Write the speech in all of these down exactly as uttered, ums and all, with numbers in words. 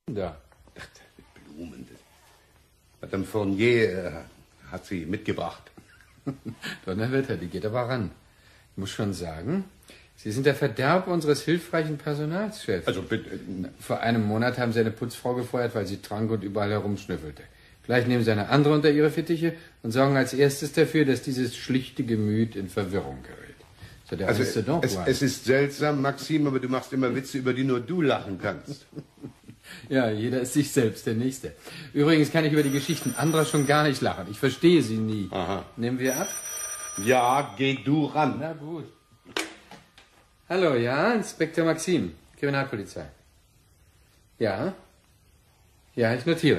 Da. Ach, Blumen. Madame Fournier äh, hat sie mitgebracht. Donnerwetter, die geht aber ran. Ich muss schon sagen, Sie sind der Verderb unseres hilfreichen Personalchefs. Also bitte. Vor einem Monat haben Sie eine Putzfrau gefeuert, weil sie trank und überall herumschnüffelte. Vielleicht nehmen Sie eine andere unter Ihre Fittiche und sorgen als erstes dafür, dass dieses schlichte Gemüt in Verwirrung gerät. So der Also es, es ist seltsam, Maxim, aber du machst immer Witze, über die nur du lachen kannst. Ja, jeder ist sich selbst der Nächste. Übrigens kann ich über die Geschichten anderer schon gar nicht lachen. Ich verstehe sie nie. Aha. Nehmen wir ab? Ja, geh du ran. Na gut. Hallo, ja, Inspektor Maxim, Kriminalpolizei. Ja? Ja, ich notiere.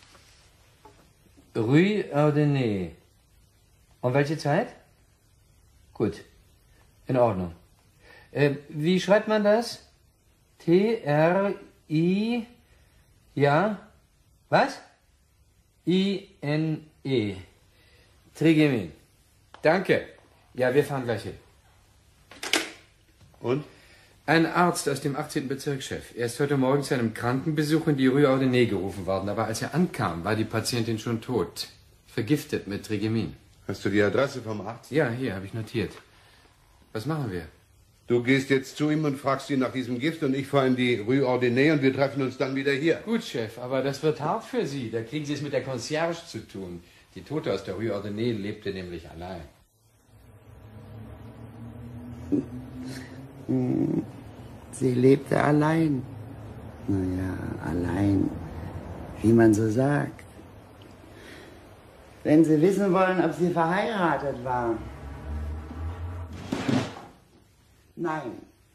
Rue Ardennais. Um welche Zeit? Gut. In Ordnung. Äh, wie schreibt man das? T R I... Ja? Was? I N E. Trigemin. Danke. Ja, wir fahren gleich hin. Und? Ein Arzt aus dem achtzehnten Bezirkschef. Er ist heute Morgen zu einem Krankenbesuch in die Rue Ardennais gerufen worden, aber als er ankam, war die Patientin schon tot. Vergiftet mit Trigemin. Hast du die Adresse vom Arzt? Ja, hier, habe ich notiert. Was machen wir? Du gehst jetzt zu ihm und fragst ihn nach diesem Gift und ich fahre in die Rue Ardennais und wir treffen uns dann wieder hier. Gut, Chef, aber das wird hart für Sie. Da kriegen Sie es mit der Concierge zu tun. Die Tote aus der Rue Ardennais lebte nämlich allein. Sie lebte allein. Naja, allein, wie man so sagt. Wenn Sie wissen wollen, ob sie verheiratet war. Nein,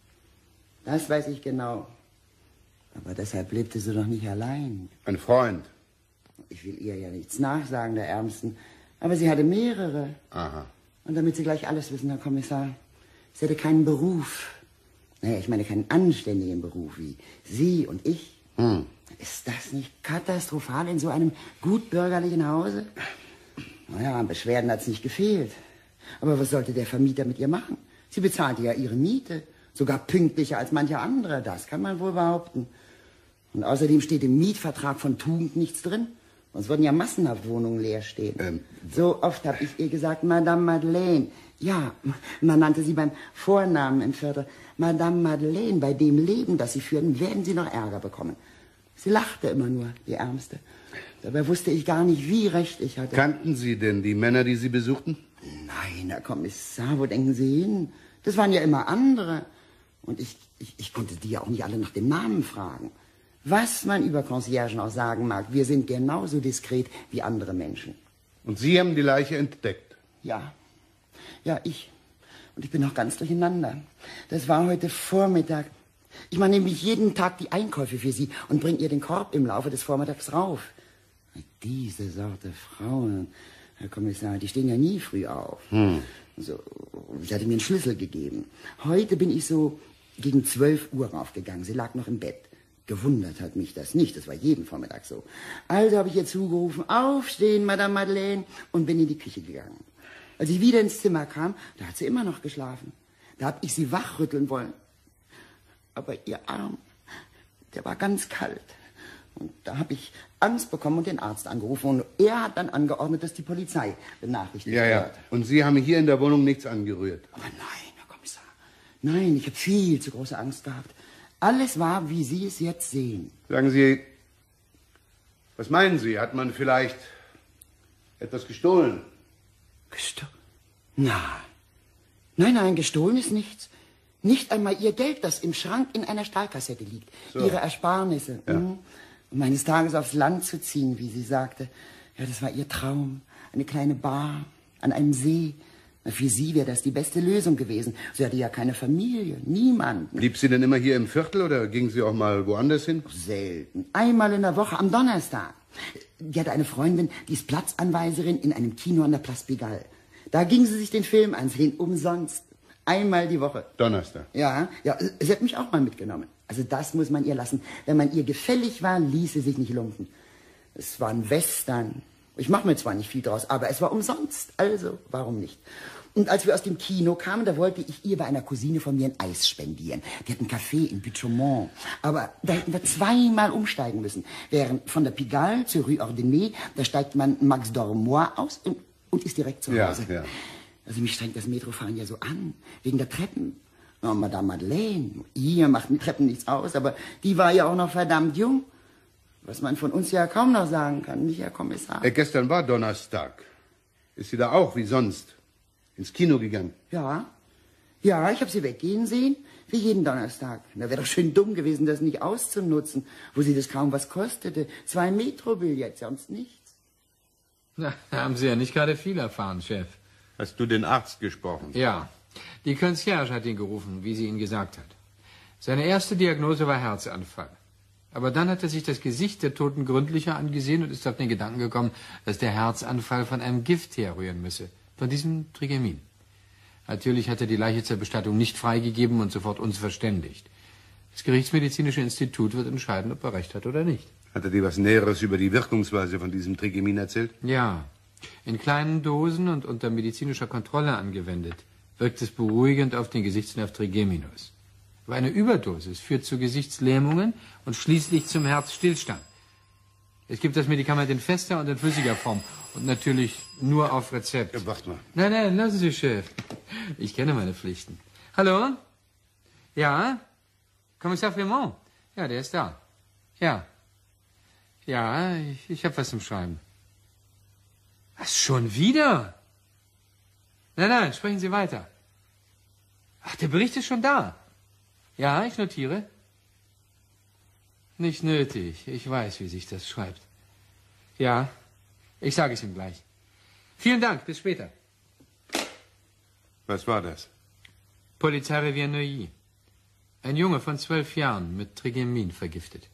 das weiß ich genau. Aber deshalb lebte sie doch nicht allein. Ein Freund. Ich will ihr ja nichts nachsagen, der Ärmsten. Aber sie hatte mehrere. Aha. Und damit Sie gleich alles wissen, Herr Kommissar, sie hatte keinen Beruf. Naja, ich meine keinen anständigen Beruf wie Sie und ich. Hm. Ist das nicht katastrophal in so einem gutbürgerlichen Hause? Naja, an Beschwerden hat es nicht gefehlt. Aber was sollte der Vermieter mit ihr machen? Sie bezahlte ja ihre Miete. Sogar pünktlicher als mancher andere, das kann man wohl behaupten. Und außerdem steht im Mietvertrag von Tugend nichts drin. Sonst würden ja massenhaft Wohnungen leer stehen. Ähm. So oft habe ich ihr gesagt, Madame Madeleine. Ja, man nannte sie beim Vornamen im Viertel. Madame Madeleine, bei dem Leben, das sie führten, werden sie noch Ärger bekommen. Sie lachte immer nur, die Ärmste. Dabei wusste ich gar nicht, wie recht ich hatte. Kannten Sie denn die Männer, die Sie besuchten? Nein, Herr Kommissar, wo denken Sie hin? Das waren ja immer andere. Und ich, ich, ich konnte die ja auch nicht alle nach dem Namen fragen. Was man über Conciergen auch sagen mag, wir sind genauso diskret wie andere Menschen. Und Sie haben die Leiche entdeckt? Ja, ja, ich. Und ich bin noch ganz durcheinander. Das war heute Vormittag. Ich mache nämlich jeden Tag die Einkäufe für Sie und bringe ihr den Korb im Laufe des Vormittags rauf. Diese Sorte Frauen, Herr Kommissar, die stehen ja nie früh auf. Hm. So, sie hatte mir einen Schlüssel gegeben. Heute bin ich so gegen zwölf Uhr raufgegangen. Sie lag noch im Bett. Gewundert hat mich das nicht, das war jeden Vormittag so. Also habe ich ihr zugerufen, aufstehen, Madame Madeleine, und bin in die Küche gegangen. Als ich wieder ins Zimmer kam, da hat sie immer noch geschlafen. Da habe ich sie wachrütteln wollen. Aber ihr Arm, der war ganz kalt. Und da habe ich Angst bekommen und den Arzt angerufen. Und er hat dann angeordnet, dass die Polizei benachrichtigt Ja, ja. wird. Und Sie haben hier in der Wohnung nichts angerührt? Aber nein, Herr Kommissar. Nein, ich habe viel zu große Angst gehabt. Alles war, wie Sie es jetzt sehen. Sagen Sie, was meinen Sie? Hat man vielleicht etwas gestohlen? Gestohlen? Nein. Nein, nein, gestohlen ist nichts. Nicht einmal Ihr Geld, das im Schrank in einer Stahlkassette liegt. So. Ihre Ersparnisse. Ja. Mhm. Um eines Tages aufs Land zu ziehen, wie sie sagte. Ja, das war ihr Traum. Eine kleine Bar an einem See. Na, für sie wäre das die beste Lösung gewesen. Sie hatte ja keine Familie, niemanden. Blieb sie denn immer hier im Viertel oder ging sie auch mal woanders hin? Selten. Einmal in der Woche, am Donnerstag. Die hatte eine Freundin, die ist Platzanweiserin in einem Kino an der Place Pigalle. Da ging sie sich den Film ansehen, umsonst. Einmal die Woche. Donnerstag. Ja, ja, sie hat mich auch mal mitgenommen. Also das muss man ihr lassen. Wenn man ihr gefällig war, ließ sie sich nicht lumpen. Es war ein Western. Ich mache mir zwar nicht viel draus, aber es war umsonst. Also, warum nicht? Und als wir aus dem Kino kamen, da wollte ich ihr bei einer Cousine von mir ein Eis spendieren. Die hat ein Café in Butte-Chaumont. Aber da hätten wir zweimal umsteigen müssen. Während von der Pigalle zur Rue Ordonnée, da steigt man Max d'Ormois aus und, und ist direkt zu Hause. Ja, ja. Also mich strengt das Metrofahren ja so an, wegen der Treppen. Oh, Madame Madeleine, ihr macht mit Treppen nichts aus, aber die war ja auch noch verdammt jung. Was man von uns ja kaum noch sagen kann, nicht, Herr Kommissar? Äh, gestern war Donnerstag. Ist sie da auch, wie sonst, ins Kino gegangen? Ja, ja, ich habe sie weggehen sehen, wie jeden Donnerstag. Da wäre doch schön dumm gewesen, das nicht auszunutzen, wo sie das kaum was kostete. Zwei Metro-Billets, sonst nichts. Na, haben Sie ja nicht gerade viel erfahren, Chef. Hast du den Arzt gesprochen? Ja, die Concierge hat ihn gerufen, wie sie ihn gesagt hat. Seine erste Diagnose war Herzanfall. Aber dann hat er sich das Gesicht der Toten gründlicher angesehen und ist auf den Gedanken gekommen, dass der Herzanfall von einem Gift herrühren müsse, von diesem Trigemin. Natürlich hat er die Leiche zur Bestattung nicht freigegeben und sofort uns verständigt. Das Gerichtsmedizinische Institut wird entscheiden, ob er recht hat oder nicht. Hat er dir was Näheres über die Wirkungsweise von diesem Trigemin erzählt? Ja, in kleinen Dosen und unter medizinischer Kontrolle angewendet, wirkt es beruhigend auf den Gesichtsnerv Trigeminus. Aber eine Überdosis führt zu Gesichtslähmungen und schließlich zum Herzstillstand. Es gibt das Medikament in fester und in flüssiger Form und natürlich nur auf Rezept. Ja, wart mal. Nein, nein, lassen Sie, Chef. Ich kenne meine Pflichten. Hallo? Ja? Kommissar Fremont? Ja, der ist da. Ja. Ja, ich, ich habe was zum Schreiben. Was, schon wieder? Nein, nein, sprechen Sie weiter. Ach, der Bericht ist schon da. Ja, ich notiere. Nicht nötig. Ich weiß, wie sich das schreibt. Ja, ich sage es ihm gleich. Vielen Dank, bis später. Was war das? Polizeirevier Neuilly. Ein Junge von zwölf Jahren mit Trigemin vergiftet.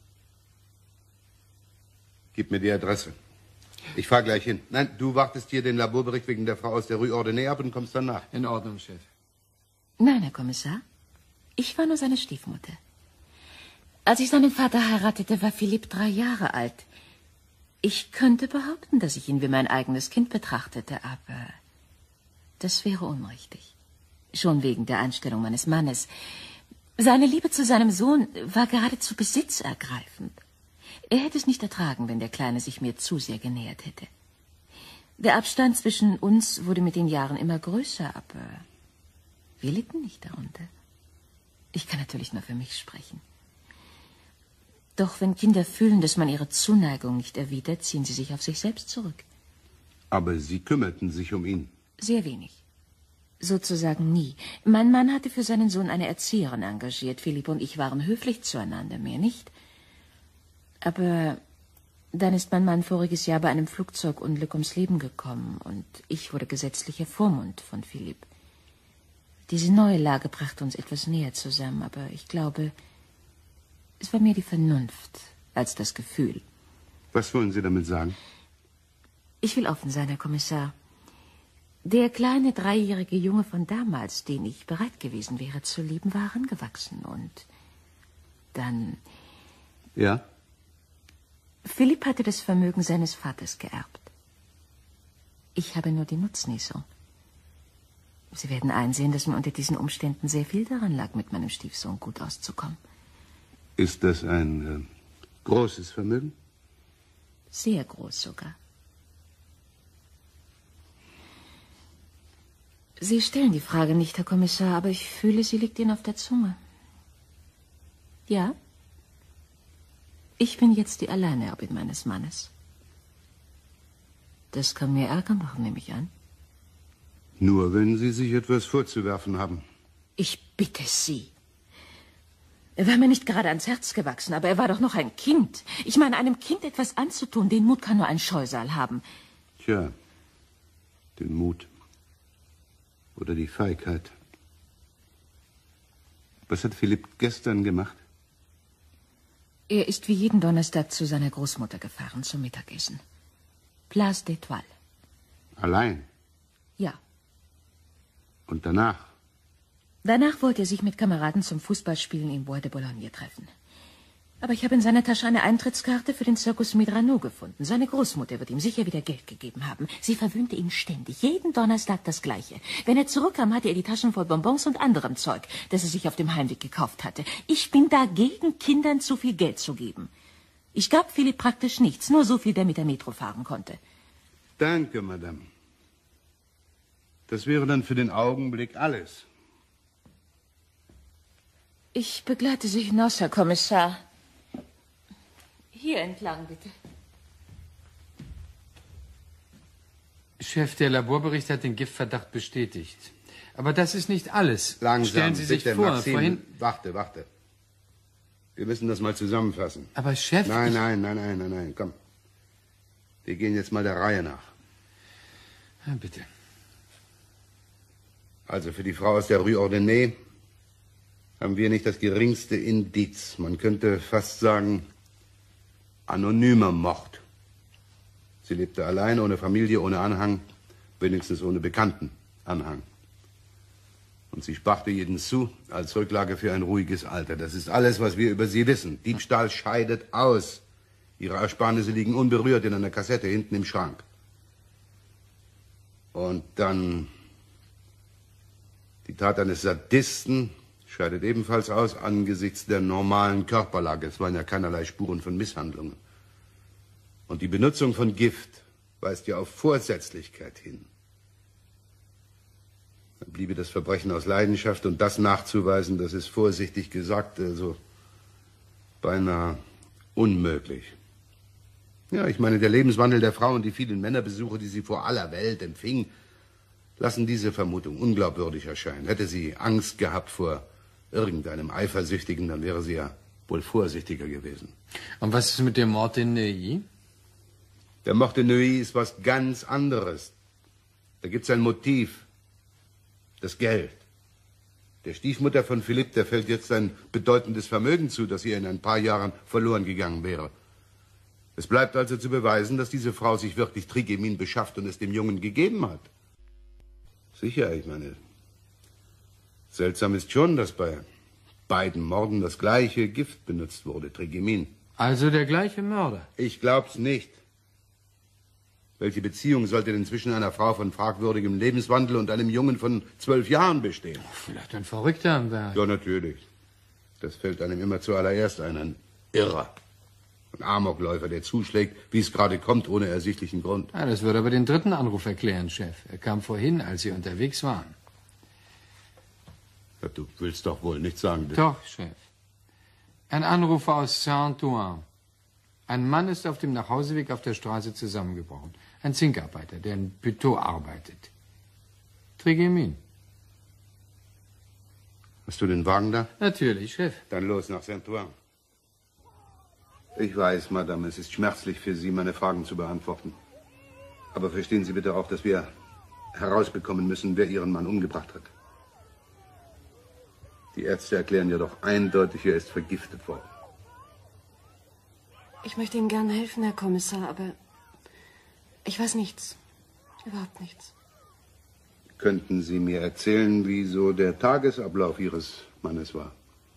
Gib mir die Adresse. Ich fahr gleich hin. Nein, du wartest hier den Laborbericht wegen der Frau aus der Rue Ordonnée ab und kommst danach. In Ordnung, Chef. Nein, Herr Kommissar. Ich war nur seine Stiefmutter. Als ich seinen Vater heiratete, war Philipp drei Jahre alt. Ich könnte behaupten, dass ich ihn wie mein eigenes Kind betrachtete, aber das wäre unrichtig. Schon wegen der Einstellung meines Mannes. Seine Liebe zu seinem Sohn war geradezu besitzergreifend. Er hätte es nicht ertragen, wenn der Kleine sich mir zu sehr genähert hätte. Der Abstand zwischen uns wurde mit den Jahren immer größer, aber wir litten nicht darunter. Ich kann natürlich nur für mich sprechen. Doch wenn Kinder fühlen, dass man ihre Zuneigung nicht erwidert, ziehen sie sich auf sich selbst zurück. Aber Sie kümmerten sich um ihn. Sehr wenig. Sozusagen nie. Mein Mann hatte für seinen Sohn eine Erzieherin engagiert. Philipp und ich waren höflich zueinander, mehr nicht. Aber dann ist mein Mann voriges Jahr bei einem Flugzeugunglück ums Leben gekommen und ich wurde gesetzlicher Vormund von Philipp. Diese neue Lage brachte uns etwas näher zusammen, aber ich glaube, es war mehr die Vernunft als das Gefühl. Was wollen Sie damit sagen? Ich will offen sein, Herr Kommissar. Der kleine dreijährige Junge von damals, den ich bereit gewesen wäre zu lieben, war herangewachsen und dann... Ja? Philipp hatte das Vermögen seines Vaters geerbt. Ich habe nur die Nutznießung. Sie werden einsehen, dass mir unter diesen Umständen sehr viel daran lag, mit meinem Stiefsohn gut auszukommen. Ist das ein äh, großes Vermögen? Sehr groß sogar. Sie stellen die Frage nicht, Herr Kommissar, aber ich fühle, sie liegt Ihnen auf der Zunge. Ja? Ich bin jetzt die Alleinerbin meines Mannes. Das kann mir Ärger machen, nehme ich an. Nur wenn Sie sich etwas vorzuwerfen haben. Ich bitte Sie. Er war mir nicht gerade ans Herz gewachsen, aber er war doch noch ein Kind. Ich meine, einem Kind etwas anzutun, den Mut kann nur ein Scheusal haben. Tja, den Mut. Oder die Feigheit. Was hat Philipp gestern gemacht? Er ist wie jeden Donnerstag zu seiner Großmutter gefahren zum Mittagessen. Place d'Étoile. Allein? Ja. Und danach? Danach wollte er sich mit Kameraden zum Fußballspielen im Bois de Boulogne treffen. Aber ich habe in seiner Tasche eine Eintrittskarte für den Circus Medrano gefunden. Seine Großmutter wird ihm sicher wieder Geld gegeben haben. Sie verwöhnte ihn ständig. Jeden Donnerstag das Gleiche. Wenn er zurückkam, hatte er die Taschen voll Bonbons und anderem Zeug, das er sich auf dem Heimweg gekauft hatte. Ich bin dagegen, Kindern zu viel Geld zu geben. Ich gab Philipp praktisch nichts, nur so viel, damit er Metro fahren konnte. Danke, Madame. Das wäre dann für den Augenblick alles. Ich begleite Sie hinaus, Herr Kommissar. Hier entlang, bitte. Chef, der Laborbericht hat den Giftverdacht bestätigt. Aber das ist nicht alles. Langsam, Stellen Sie sich bitte, vor, Maxim, vorhin... Warte, warte. Wir müssen das mal zusammenfassen. Aber Chef... Nein, ich... nein, nein, nein, nein, nein, komm. Wir gehen jetzt mal der Reihe nach. Ja, bitte. Also für die Frau aus der Rue Ordonnée haben wir nicht das geringste Indiz. Man könnte fast sagen, anonymer Mord. Sie lebte allein, ohne Familie, ohne Anhang, wenigstens ohne bekannten Anhang. Und sie sparte jeden Sou als Rücklage für ein ruhiges Alter. Das ist alles, was wir über sie wissen. Diebstahl scheidet aus. Ihre Ersparnisse liegen unberührt in einer Kassette hinten im Schrank. Und dann die Tat eines Sadisten scheidet ebenfalls aus angesichts der normalen Körperlage. Es waren ja keinerlei Spuren von Misshandlungen. Und die Benutzung von Gift weist ja auf Vorsätzlichkeit hin. Dann bliebe das Verbrechen aus Leidenschaft und das nachzuweisen, das ist vorsichtig gesagt, also beinahe unmöglich. Ja, ich meine, der Lebenswandel der Frau und die vielen Männerbesuche, die sie vor aller Welt empfing, lassen diese Vermutung unglaubwürdig erscheinen. Hätte sie Angst gehabt vor irgendeinem Eifersüchtigen, dann wäre sie ja wohl vorsichtiger gewesen. Und was ist mit dem Mord in Neuilly? Der Mord in Neuilly ist was ganz anderes. Da gibt es ein Motiv. Das Geld. Der Stiefmutter von Philipp, der fällt jetzt ein bedeutendes Vermögen zu, das ihr in ein paar Jahren verloren gegangen wäre. Es bleibt also zu beweisen, dass diese Frau sich wirklich Trigemin beschafft und es dem Jungen gegeben hat. Sicher, ich meine, seltsam ist schon, dass bei beiden Morden das gleiche Gift benutzt wurde, Trigemin. Also der gleiche Mörder? Ich glaub's nicht. Welche Beziehung sollte denn zwischen einer Frau von fragwürdigem Lebenswandel und einem Jungen von zwölf Jahren bestehen? Vielleicht ein Verrückter am Werk. Ja, natürlich. Das fällt einem immer zuallererst ein, ein Irrer. Ein Amokläufer, der zuschlägt, wie es gerade kommt, ohne ersichtlichen Grund. Ja, das würde aber den dritten Anruf erklären, Chef. Er kam vorhin, als Sie unterwegs waren. Ja, du willst doch wohl nicht sagen... dass... Doch, Chef. Ein Anrufer aus Saint-Ouen. Ein Mann ist auf dem Nachhauseweg auf der Straße zusammengebrochen. Ein Zinkarbeiter, der in Puteaux arbeitet. Trigemin. Hast du den Wagen da? Natürlich, Chef. Dann los nach Saint-Ouen. Ich weiß, Madame, es ist schmerzlich für Sie, meine Fragen zu beantworten. Aber verstehen Sie bitte auch, dass wir herausbekommen müssen, wer Ihren Mann umgebracht hat. Die Ärzte erklären ja doch eindeutig, er ist vergiftet worden. Ich möchte Ihnen gerne helfen, Herr Kommissar, aber ich weiß nichts. Überhaupt nichts. Könnten Sie mir erzählen, wie so der Tagesablauf Ihres Mannes war?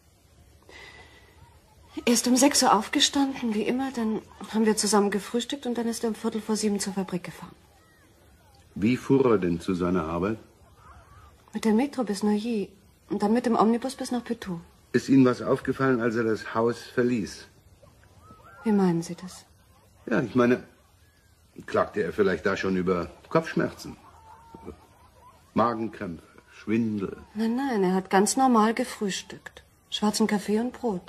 Er ist um sechs Uhr aufgestanden, wie immer. Dann haben wir zusammen gefrühstückt und dann ist er um Viertel vor sieben zur Fabrik gefahren. Wie fuhr er denn zu seiner Arbeit? Mit der Metro bis Neuilly und dann mit dem Omnibus bis nach Puteaux. Ist Ihnen was aufgefallen, als er das Haus verließ? Wie meinen Sie das? Ja, ich meine, klagte er vielleicht da schon über Kopfschmerzen? Magenkrämpfe, Schwindel? Nein, nein, er hat ganz normal gefrühstückt. Schwarzen Kaffee und Brot.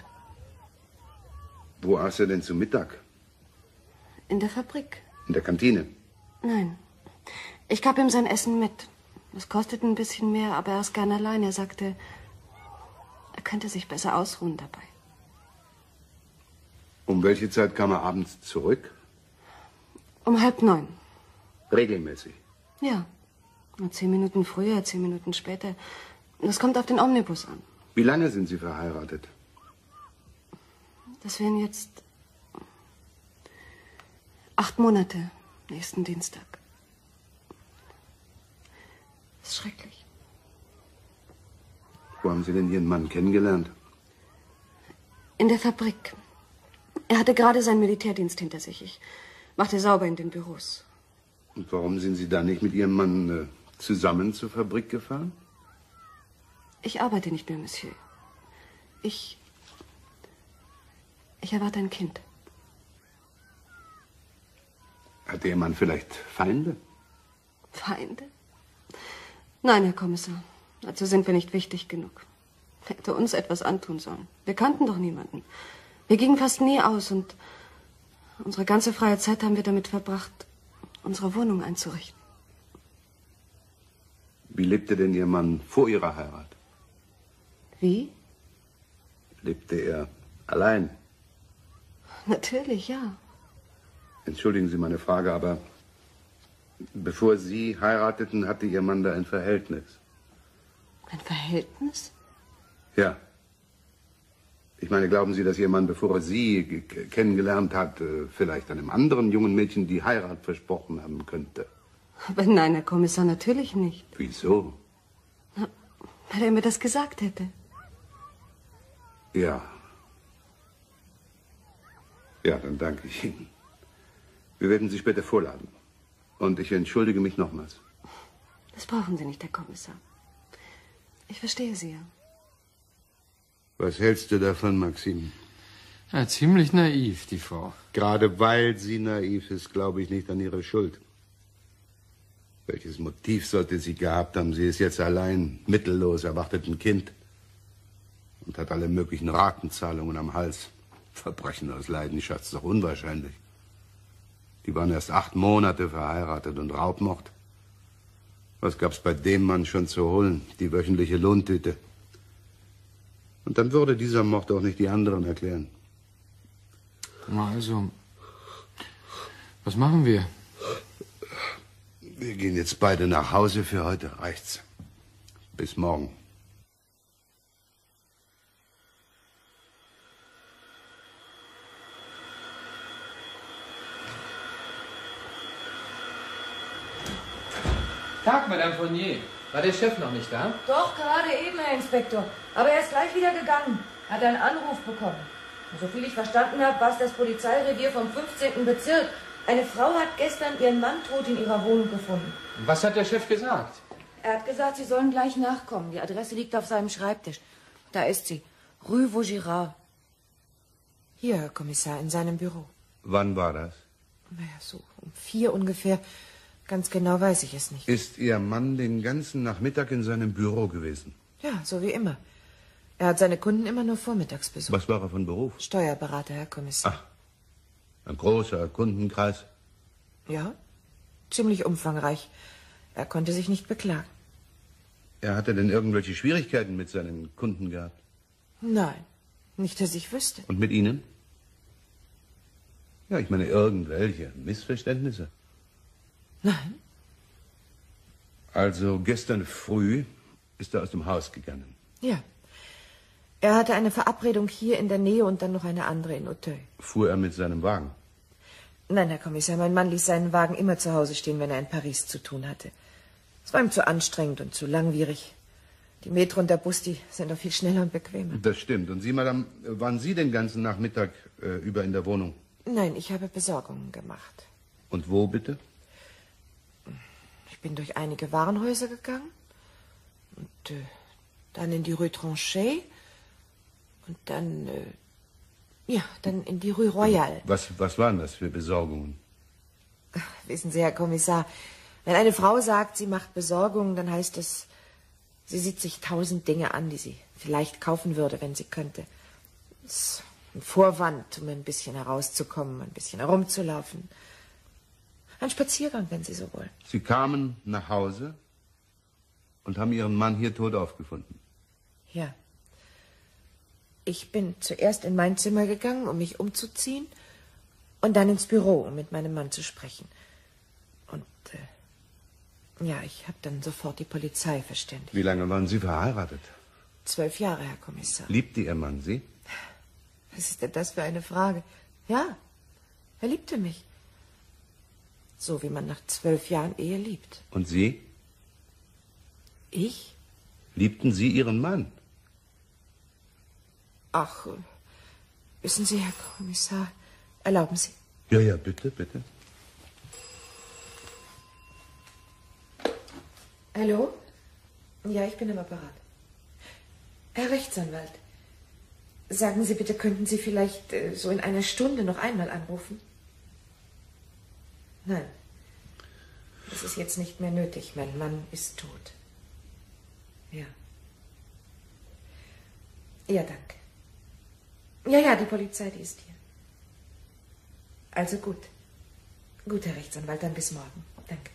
Wo aß er denn zu Mittag? In der Fabrik. In der Kantine? Nein. Ich gab ihm sein Essen mit. Es kostet ein bisschen mehr, aber er ist gern allein. Er sagte, er könnte sich besser ausruhen dabei. Um welche Zeit kam er abends zurück? Um halb neun. Regelmäßig? Ja. Nur zehn Minuten früher, zehn Minuten später. Das kommt auf den Omnibus an. Wie lange sind Sie verheiratet? Das wären jetzt acht Monate, nächsten Dienstag. Das ist schrecklich. Wo haben Sie denn Ihren Mann kennengelernt? In der Fabrik. Er hatte gerade seinen Militärdienst hinter sich. Ich machte sauber in den Büros. Und warum sind Sie da nicht mit Ihrem Mann äh, zusammen zur Fabrik gefahren? Ich arbeite nicht mehr, Monsieur. Ich... Ich erwarte ein Kind. Hat Ihr Mann vielleicht Feinde? Feinde? Nein, Herr Kommissar. Dazu sind wir nicht wichtig genug. Er hätte uns etwas antun sollen. Wir kannten doch niemanden. Wir gingen fast nie aus und unsere ganze freie Zeit haben wir damit verbracht, unsere Wohnung einzurichten. Wie lebte denn Ihr Mann vor Ihrer Heirat? Wie? Lebte er allein? Natürlich, ja. Entschuldigen Sie meine Frage, aber bevor Sie heirateten, hatte Ihr Mann da ein Verhältnis. Ein Verhältnis? Ja. Ich meine, glauben Sie, dass Ihr Mann, bevor er Sie kennengelernt hat, vielleicht einem anderen jungen Mädchen die Heirat versprochen haben könnte? Aber nein, Herr Kommissar, natürlich nicht. Wieso? Na, weil er mir das gesagt hätte. Ja. Ja, dann danke ich Ihnen. Wir werden Sie später vorladen. Und ich entschuldige mich nochmals. Das brauchen Sie nicht, Herr Kommissar. Ich verstehe Sie ja. Was hältst du davon, Maxim? Ja, ziemlich naiv, die Frau. Gerade weil sie naiv ist, glaube ich nicht an ihre Schuld. Welches Motiv sollte sie gehabt haben? Sie ist jetzt allein, mittellos, erwartet ein Kind und hat alle möglichen Ratenzahlungen am Hals. Verbrechen aus Leidenschaft ist doch unwahrscheinlich. Die waren erst acht Monate verheiratet und Raubmord. Was gab's bei dem Mann schon zu holen? Die wöchentliche Lohntüte. Und dann würde dieser Mord auch nicht die anderen erklären. Na also, was machen wir? Wir gehen jetzt beide nach Hause. Für heute reicht's. Bis morgen. Tag, Madame Fournier. War der Chef noch nicht da? Doch, gerade eben, Herr Inspektor. Aber er ist gleich wieder gegangen. Hat einen Anruf bekommen. Und soviel ich verstanden habe, war es das Polizeirevier vom fünfzehnten Bezirk. Eine Frau hat gestern ihren Mann tot in ihrer Wohnung gefunden. Was hat der Chef gesagt? Er hat gesagt, Sie sollen gleich nachkommen. Die Adresse liegt auf seinem Schreibtisch. Da ist sie. Rue Vaugirard. Hier, Herr Kommissar, in seinem Büro. Wann war das? Naja, so um vier ungefähr. Ganz genau weiß ich es nicht. Ist Ihr Mann den ganzen Nachmittag in seinem Büro gewesen? Ja, so wie immer. Er hat seine Kunden immer nur vormittags besucht. Was war er von Beruf? Steuerberater, Herr Kommissar. Ach, ein großer Kundenkreis. Ja, ziemlich umfangreich. Er konnte sich nicht beklagen. Er hatte denn irgendwelche Schwierigkeiten mit seinen Kunden gehabt? Nein, nicht, dass ich wüsste. Und mit Ihnen? Ja, ich meine, irgendwelche Missverständnisse. Nein. Also gestern früh ist er aus dem Haus gegangen. Ja. Er hatte eine Verabredung hier in der Nähe und dann noch eine andere in Auteuil. Fuhr er mit seinem Wagen? Nein, Herr Kommissar, mein Mann ließ seinen Wagen immer zu Hause stehen, wenn er in Paris zu tun hatte. Es war ihm zu anstrengend und zu langwierig. Die Metro und der Bus, die sind doch viel schneller und bequemer. Das stimmt. Und Sie, Madame, waren Sie den ganzen Nachmittag äh, über in der Wohnung? Nein, ich habe Besorgungen gemacht. Und wo bitte? Ich bin durch einige Warenhäuser gegangen und äh, dann in die Rue Tronchet und dann, äh, ja, dann in die Rue Royale. Was, was waren das für Besorgungen? Ach, wissen Sie, Herr Kommissar, wenn eine Frau sagt, sie macht Besorgungen, dann heißt es, sie sieht sich tausend Dinge an, die sie vielleicht kaufen würde, wenn sie könnte. Das ist ein Vorwand, um ein bisschen herauszukommen, ein bisschen herumzulaufen. Ein Spaziergang, wenn Sie so wollen. Sie kamen nach Hause und haben Ihren Mann hier tot aufgefunden. Ja. Ich bin zuerst in mein Zimmer gegangen, um mich umzuziehen, und dann ins Büro, um mit meinem Mann zu sprechen. Und, äh, ja, ich habe dann sofort die Polizei verständigt. Wie lange waren Sie verheiratet? Zwölf Jahre, Herr Kommissar. Liebte Ihr Mann Sie? Was ist denn das für eine Frage? Ja, er liebte mich. So wie man nach zwölf Jahren Ehe liebt. Und Sie? Ich? Liebten Sie Ihren Mann? Ach, wissen Sie, Herr Kommissar, Erlauben Sie? Ja, ja, bitte, bitte. Hallo? Ja, ich bin am Apparat. Herr Rechtsanwalt, sagen Sie bitte, könnten Sie vielleicht äh, so in einer Stunde noch einmal anrufen? Nein, das ist jetzt nicht mehr nötig. Mein Mann ist tot. Ja. Ja, danke. Ja, ja, die Polizei, die ist hier. Also gut. Gut, Herr Rechtsanwalt, dann bis morgen. Danke.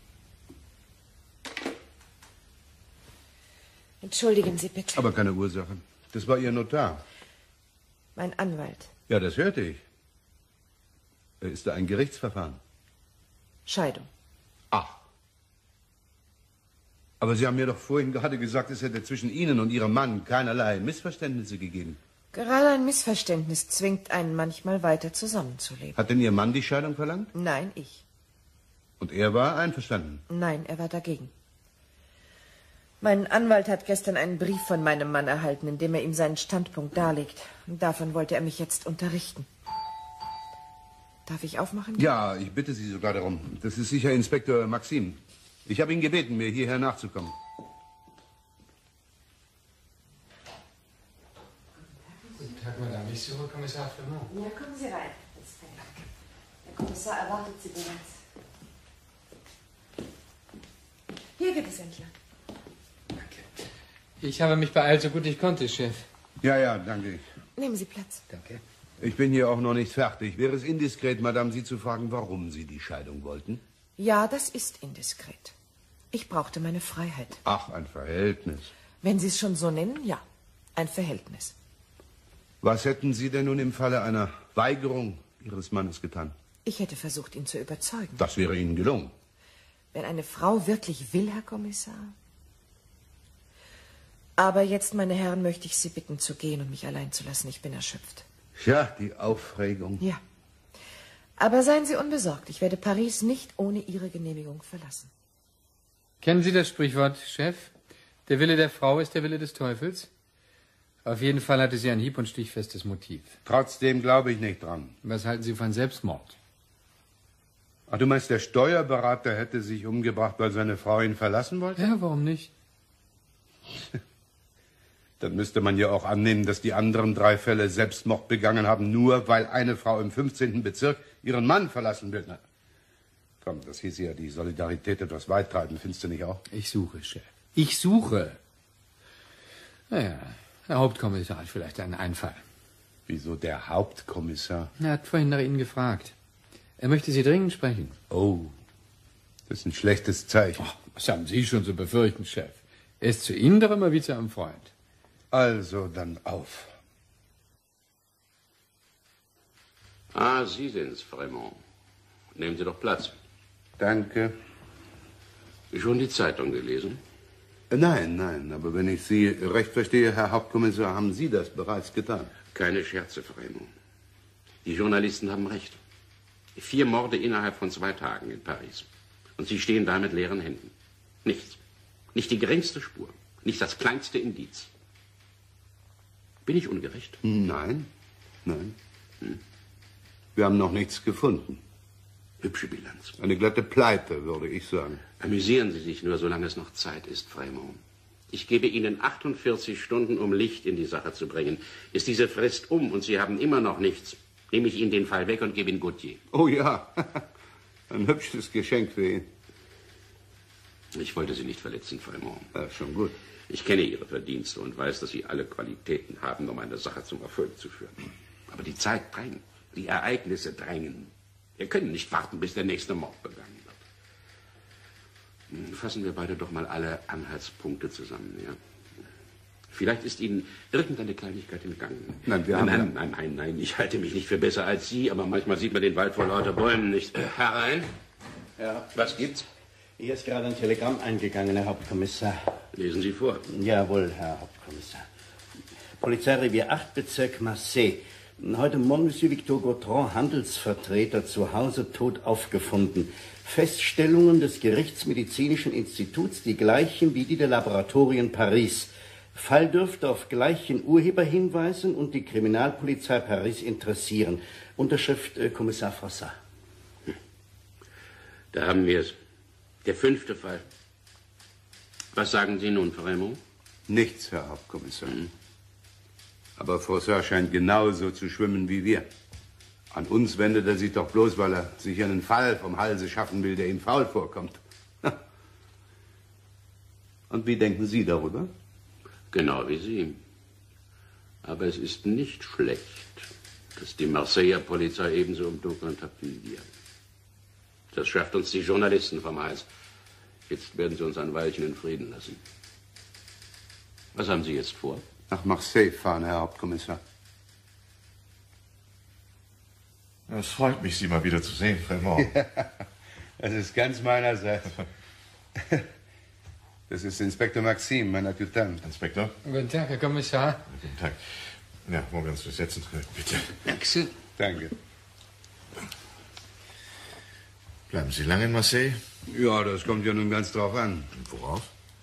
Entschuldigen Sie bitte. Aber keine Ursache. Das war Ihr Notar. Mein Anwalt. Ja, das hörte ich. Ist da ein Gerichtsverfahren? Scheidung. Ach. Aber Sie haben mir doch vorhin gerade gesagt, es hätte zwischen Ihnen und Ihrem Mann keinerlei Missverständnisse gegeben. Gerade ein Missverständnis zwingt einen manchmal weiter zusammenzuleben. Hat denn Ihr Mann die Scheidung verlangt? Nein, ich. Und er war einverstanden? Nein, er war dagegen. Mein Anwalt hat gestern einen Brief von meinem Mann erhalten, in dem er ihm seinen Standpunkt darlegt. Und davon wollte er mich jetzt unterrichten. Darf ich aufmachen? Ja, ich bitte Sie sogar darum. Das ist sicher Inspektor Maxim. Ich habe ihn gebeten, mir hierher nachzukommen. Guten Tag, Madame. Ich suche Kommissar Fremont. Ja, kommen Sie rein. Der Kommissar erwartet Sie bereits. Hier geht es entlang. Danke. Ich habe mich beeilt, so gut ich konnte, Chef. Ja, ja, danke. Nehmen Sie Platz. Danke. Ich bin hier auch noch nicht fertig. Wäre es indiskret, Madame, Sie zu fragen, warum Sie die Scheidung wollten? Ja, das ist indiskret. Ich brauchte meine Freiheit. Ach, ein Verhältnis. Wenn Sie es schon so nennen, ja. Ein Verhältnis. Was hätten Sie denn nun im Falle einer Weigerung Ihres Mannes getan? Ich hätte versucht, ihn zu überzeugen. Das wäre Ihnen gelungen. Wenn eine Frau wirklich will, Herr Kommissar. Aber jetzt, meine Herren, möchte ich Sie bitten, zu gehen und mich allein zu lassen. Ich bin erschöpft. Ja, die Aufregung. Ja. Aber seien Sie unbesorgt. Ich werde Paris nicht ohne Ihre Genehmigung verlassen. Kennen Sie das Sprichwort, Chef? Der Wille der Frau ist der Wille des Teufels? Auf jeden Fall hatte sie ein hieb- und stichfestes Motiv. Trotzdem glaube ich nicht dran. Was halten Sie von Selbstmord? Ach, du meinst, der Steuerberater hätte sich umgebracht, weil seine Frau ihn verlassen wollte? Ja, warum nicht? Dann müsste man ja auch annehmen, dass die anderen drei Fälle Selbstmord begangen haben, nur weil eine Frau im fünfzehnten Bezirk ihren Mann verlassen will. Na, komm, das hieß ja die Solidarität etwas weit treiben, findest du nicht auch? Ich suche, Chef. Ich suche. Naja, der Hauptkommissar hat vielleicht einen Einfall. Wieso der Hauptkommissar? Er hat vorhin nach Ihnen gefragt. Er möchte Sie dringend sprechen. Oh, das ist ein schlechtes Zeichen. Oh, was haben Sie schon zu befürchten, Chef? Er ist zu Ihnen doch immer wie zu einem Freund. Also dann auf. Ah, Sie sind's, Fremont. Nehmen Sie doch Platz. Danke. Schon die Zeitung gelesen? Nein, nein, aber wenn ich Sie recht verstehe, Herr Hauptkommissar, haben Sie das bereits getan. Keine Scherze, Fremont. Die Journalisten haben recht. Vier Morde innerhalb von zwei Tagen in Paris. Und Sie stehen da mit leeren Händen. Nichts. Nicht die geringste Spur. Nicht das kleinste Indiz. Bin ich ungerecht? Nein, nein. Hm. Wir haben noch nichts gefunden. Hübsche Bilanz. Eine glatte Pleite, würde ich sagen. Amüsieren Sie sich nur, solange es noch Zeit ist, Fremont. Ich gebe Ihnen achtundvierzig Stunden, um Licht in die Sache zu bringen. Ist diese Frist um und Sie haben immer noch nichts, nehme ich Ihnen den Fall weg und gebe ihn Gauthier. Oh ja, ein hübsches Geschenk für ihn. Ich wollte Sie nicht verletzen, Fremont. Ja, schon gut. Ich kenne Ihre Verdienste und weiß, dass Sie alle Qualitäten haben, um eine Sache zum Erfolg zu führen. Aber die Zeit drängt, die Ereignisse drängen. Wir können nicht warten, bis der nächste Mord begangen wird. Fassen wir beide doch mal alle Anhaltspunkte zusammen, ja? Vielleicht ist Ihnen irgendeine Kleinigkeit entgangen. Nein, wir nein, haben... Nein, nein, nein, nein, ich halte mich nicht für besser als Sie, aber manchmal sieht man den Wald vor lauter Bäumen nicht. Äh, herein. Ja. Was gibt's? Hier ist gerade ein Telegramm eingegangen, Herr Hauptkommissar. Lesen Sie vor. Jawohl, Herr Hauptkommissar. Polizeirevier acht, Bezirk Marseille. Heute Morgen Monsieur Victor Gautran, Handelsvertreter, zu Hause tot aufgefunden. Feststellungen des Gerichtsmedizinischen Instituts, die gleichen wie die der Laboratorien Paris. Fall dürfte auf gleichen Urheber hinweisen und die Kriminalpolizei Paris interessieren. Unterschrift äh, Kommissar Frossard. Hm. Da haben wir es. Der fünfte Fall. Was sagen Sie nun, Fremont? Nichts, Herr Hauptkommissar. Hm. Aber Frossard scheint genauso zu schwimmen wie wir. An uns wendet er sich doch bloß, weil er sich einen Fall vom Halse schaffen will, der ihm faul vorkommt. Und wie denken Sie darüber? Genau wie Sie. Aber es ist nicht schlecht, dass die Marseiller Polizei ebenso im Dunkeln tappt wie wir. Das schafft uns die Journalisten vom Hals. Jetzt werden sie uns ein Weilchen in Frieden lassen. Was haben Sie jetzt vor? Nach Marseille fahren, Herr Hauptkommissar. Es freut mich, Sie mal wieder zu sehen, Fremont. Ja, das ist ganz meinerseits. Das ist Inspektor Maxim, mein Adjutant. Inspektor? Guten Tag, Herr Kommissar. Guten Tag. Ja, wollen wir uns das setzen? Bitte. Axel. Danke. Bleiben Sie lange in Marseille? Ja, das kommt ja nun ganz drauf an. Und worauf?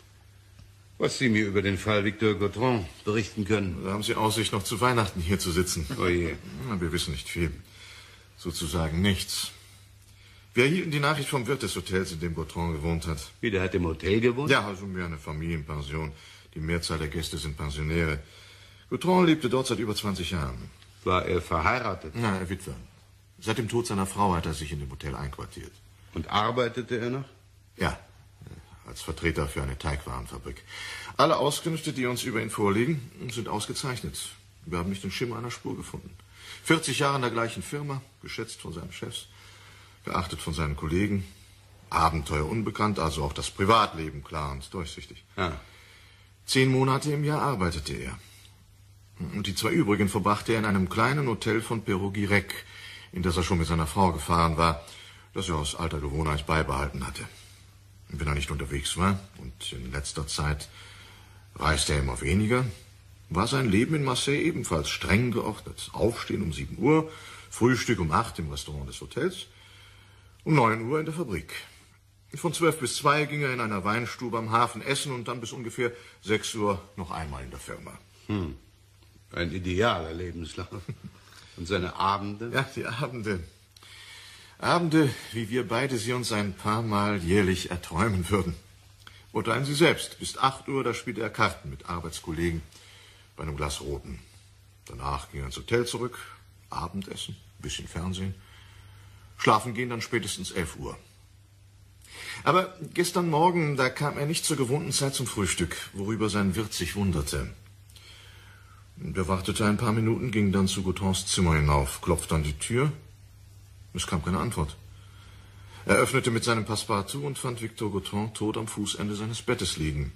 Was Sie mir über den Fall Victor Gautran berichten können. Da haben Sie Aussicht, noch zu Weihnachten hier zu sitzen. Oh je. Na, wir wissen nicht viel. Sozusagen nichts. Wir erhielten die Nachricht vom Wirt des Hotels, in dem Gautran gewohnt hat. Wie, der hat im Hotel gewohnt? Ja, also mehr eine Familienpension. Die Mehrzahl der Gäste sind Pensionäre. Gautran lebte dort seit über zwanzig Jahren. War er verheiratet? Na, er Witwer. Seit dem Tod seiner Frau hat er sich in dem Hotel einquartiert. Und arbeitete er noch? Ja, als Vertreter für eine Teigwarenfabrik. Alle Auskünfte, die uns über ihn vorliegen, sind ausgezeichnet. Wir haben nicht den Schimmer einer Spur gefunden. vierzig Jahre in der gleichen Firma, geschätzt von seinen Chefs, geachtet von seinen Kollegen, Abenteuer unbekannt, also auch das Privatleben klar und durchsichtig. Ja. Zehn Monate im Jahr arbeitete er. Und die zwei übrigen verbrachte er in einem kleinen Hotel von Perroguirec, in das er schon mit seiner Frau gefahren war, das er aus alter Gewohnheit beibehalten hatte. Und wenn er nicht unterwegs war, und in letzter Zeit reiste er immer weniger, war sein Leben in Marseille ebenfalls streng geordnet. Aufstehen um sieben Uhr, Frühstück um acht im Restaurant des Hotels, um neun Uhr in der Fabrik. Von zwölf bis zwei ging er in einer Weinstube am Hafen essen und dann bis ungefähr sechs Uhr noch einmal in der Firma. Hm. Ein idealer Lebenslauf. Und seine Abende? Ja, die Abende. Abende, wie wir beide sie uns ein paar Mal jährlich erträumen würden. Urteilen Sie selbst. Bis acht Uhr, da spielte er Karten mit Arbeitskollegen bei einem Glas Roten. Danach ging er ins Hotel zurück, Abendessen, bisschen Fernsehen. Schlafen gehen dann spätestens elf Uhr. Aber gestern Morgen, da kam er nicht zur gewohnten Zeit zum Frühstück, worüber sein Wirt sich wunderte. Er wartete ein paar Minuten, ging dann zu Gautrans Zimmer hinauf, klopfte an die Tür. Es kam keine Antwort. Er öffnete mit seinem Passepartout und fand Victor Gautran tot am Fußende seines Bettes liegen.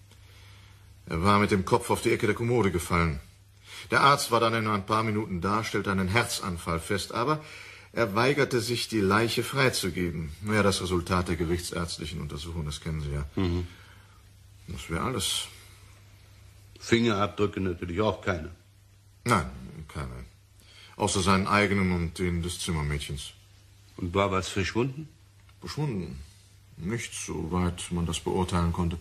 Er war mit dem Kopf auf die Ecke der Kommode gefallen. Der Arzt war dann in ein paar Minuten da, stellte einen Herzanfall fest, aber er weigerte sich, die Leiche freizugeben. Naja, das Resultat der gerichtsärztlichen Untersuchung, das kennen Sie ja. Mhm. Das wäre alles. Fingerabdrücke natürlich auch keine. Nein, keine. Außer seinen eigenen und den des Zimmermädchens. Und war was verschwunden? Verschwunden. Nichts, soweit man das beurteilen konnte.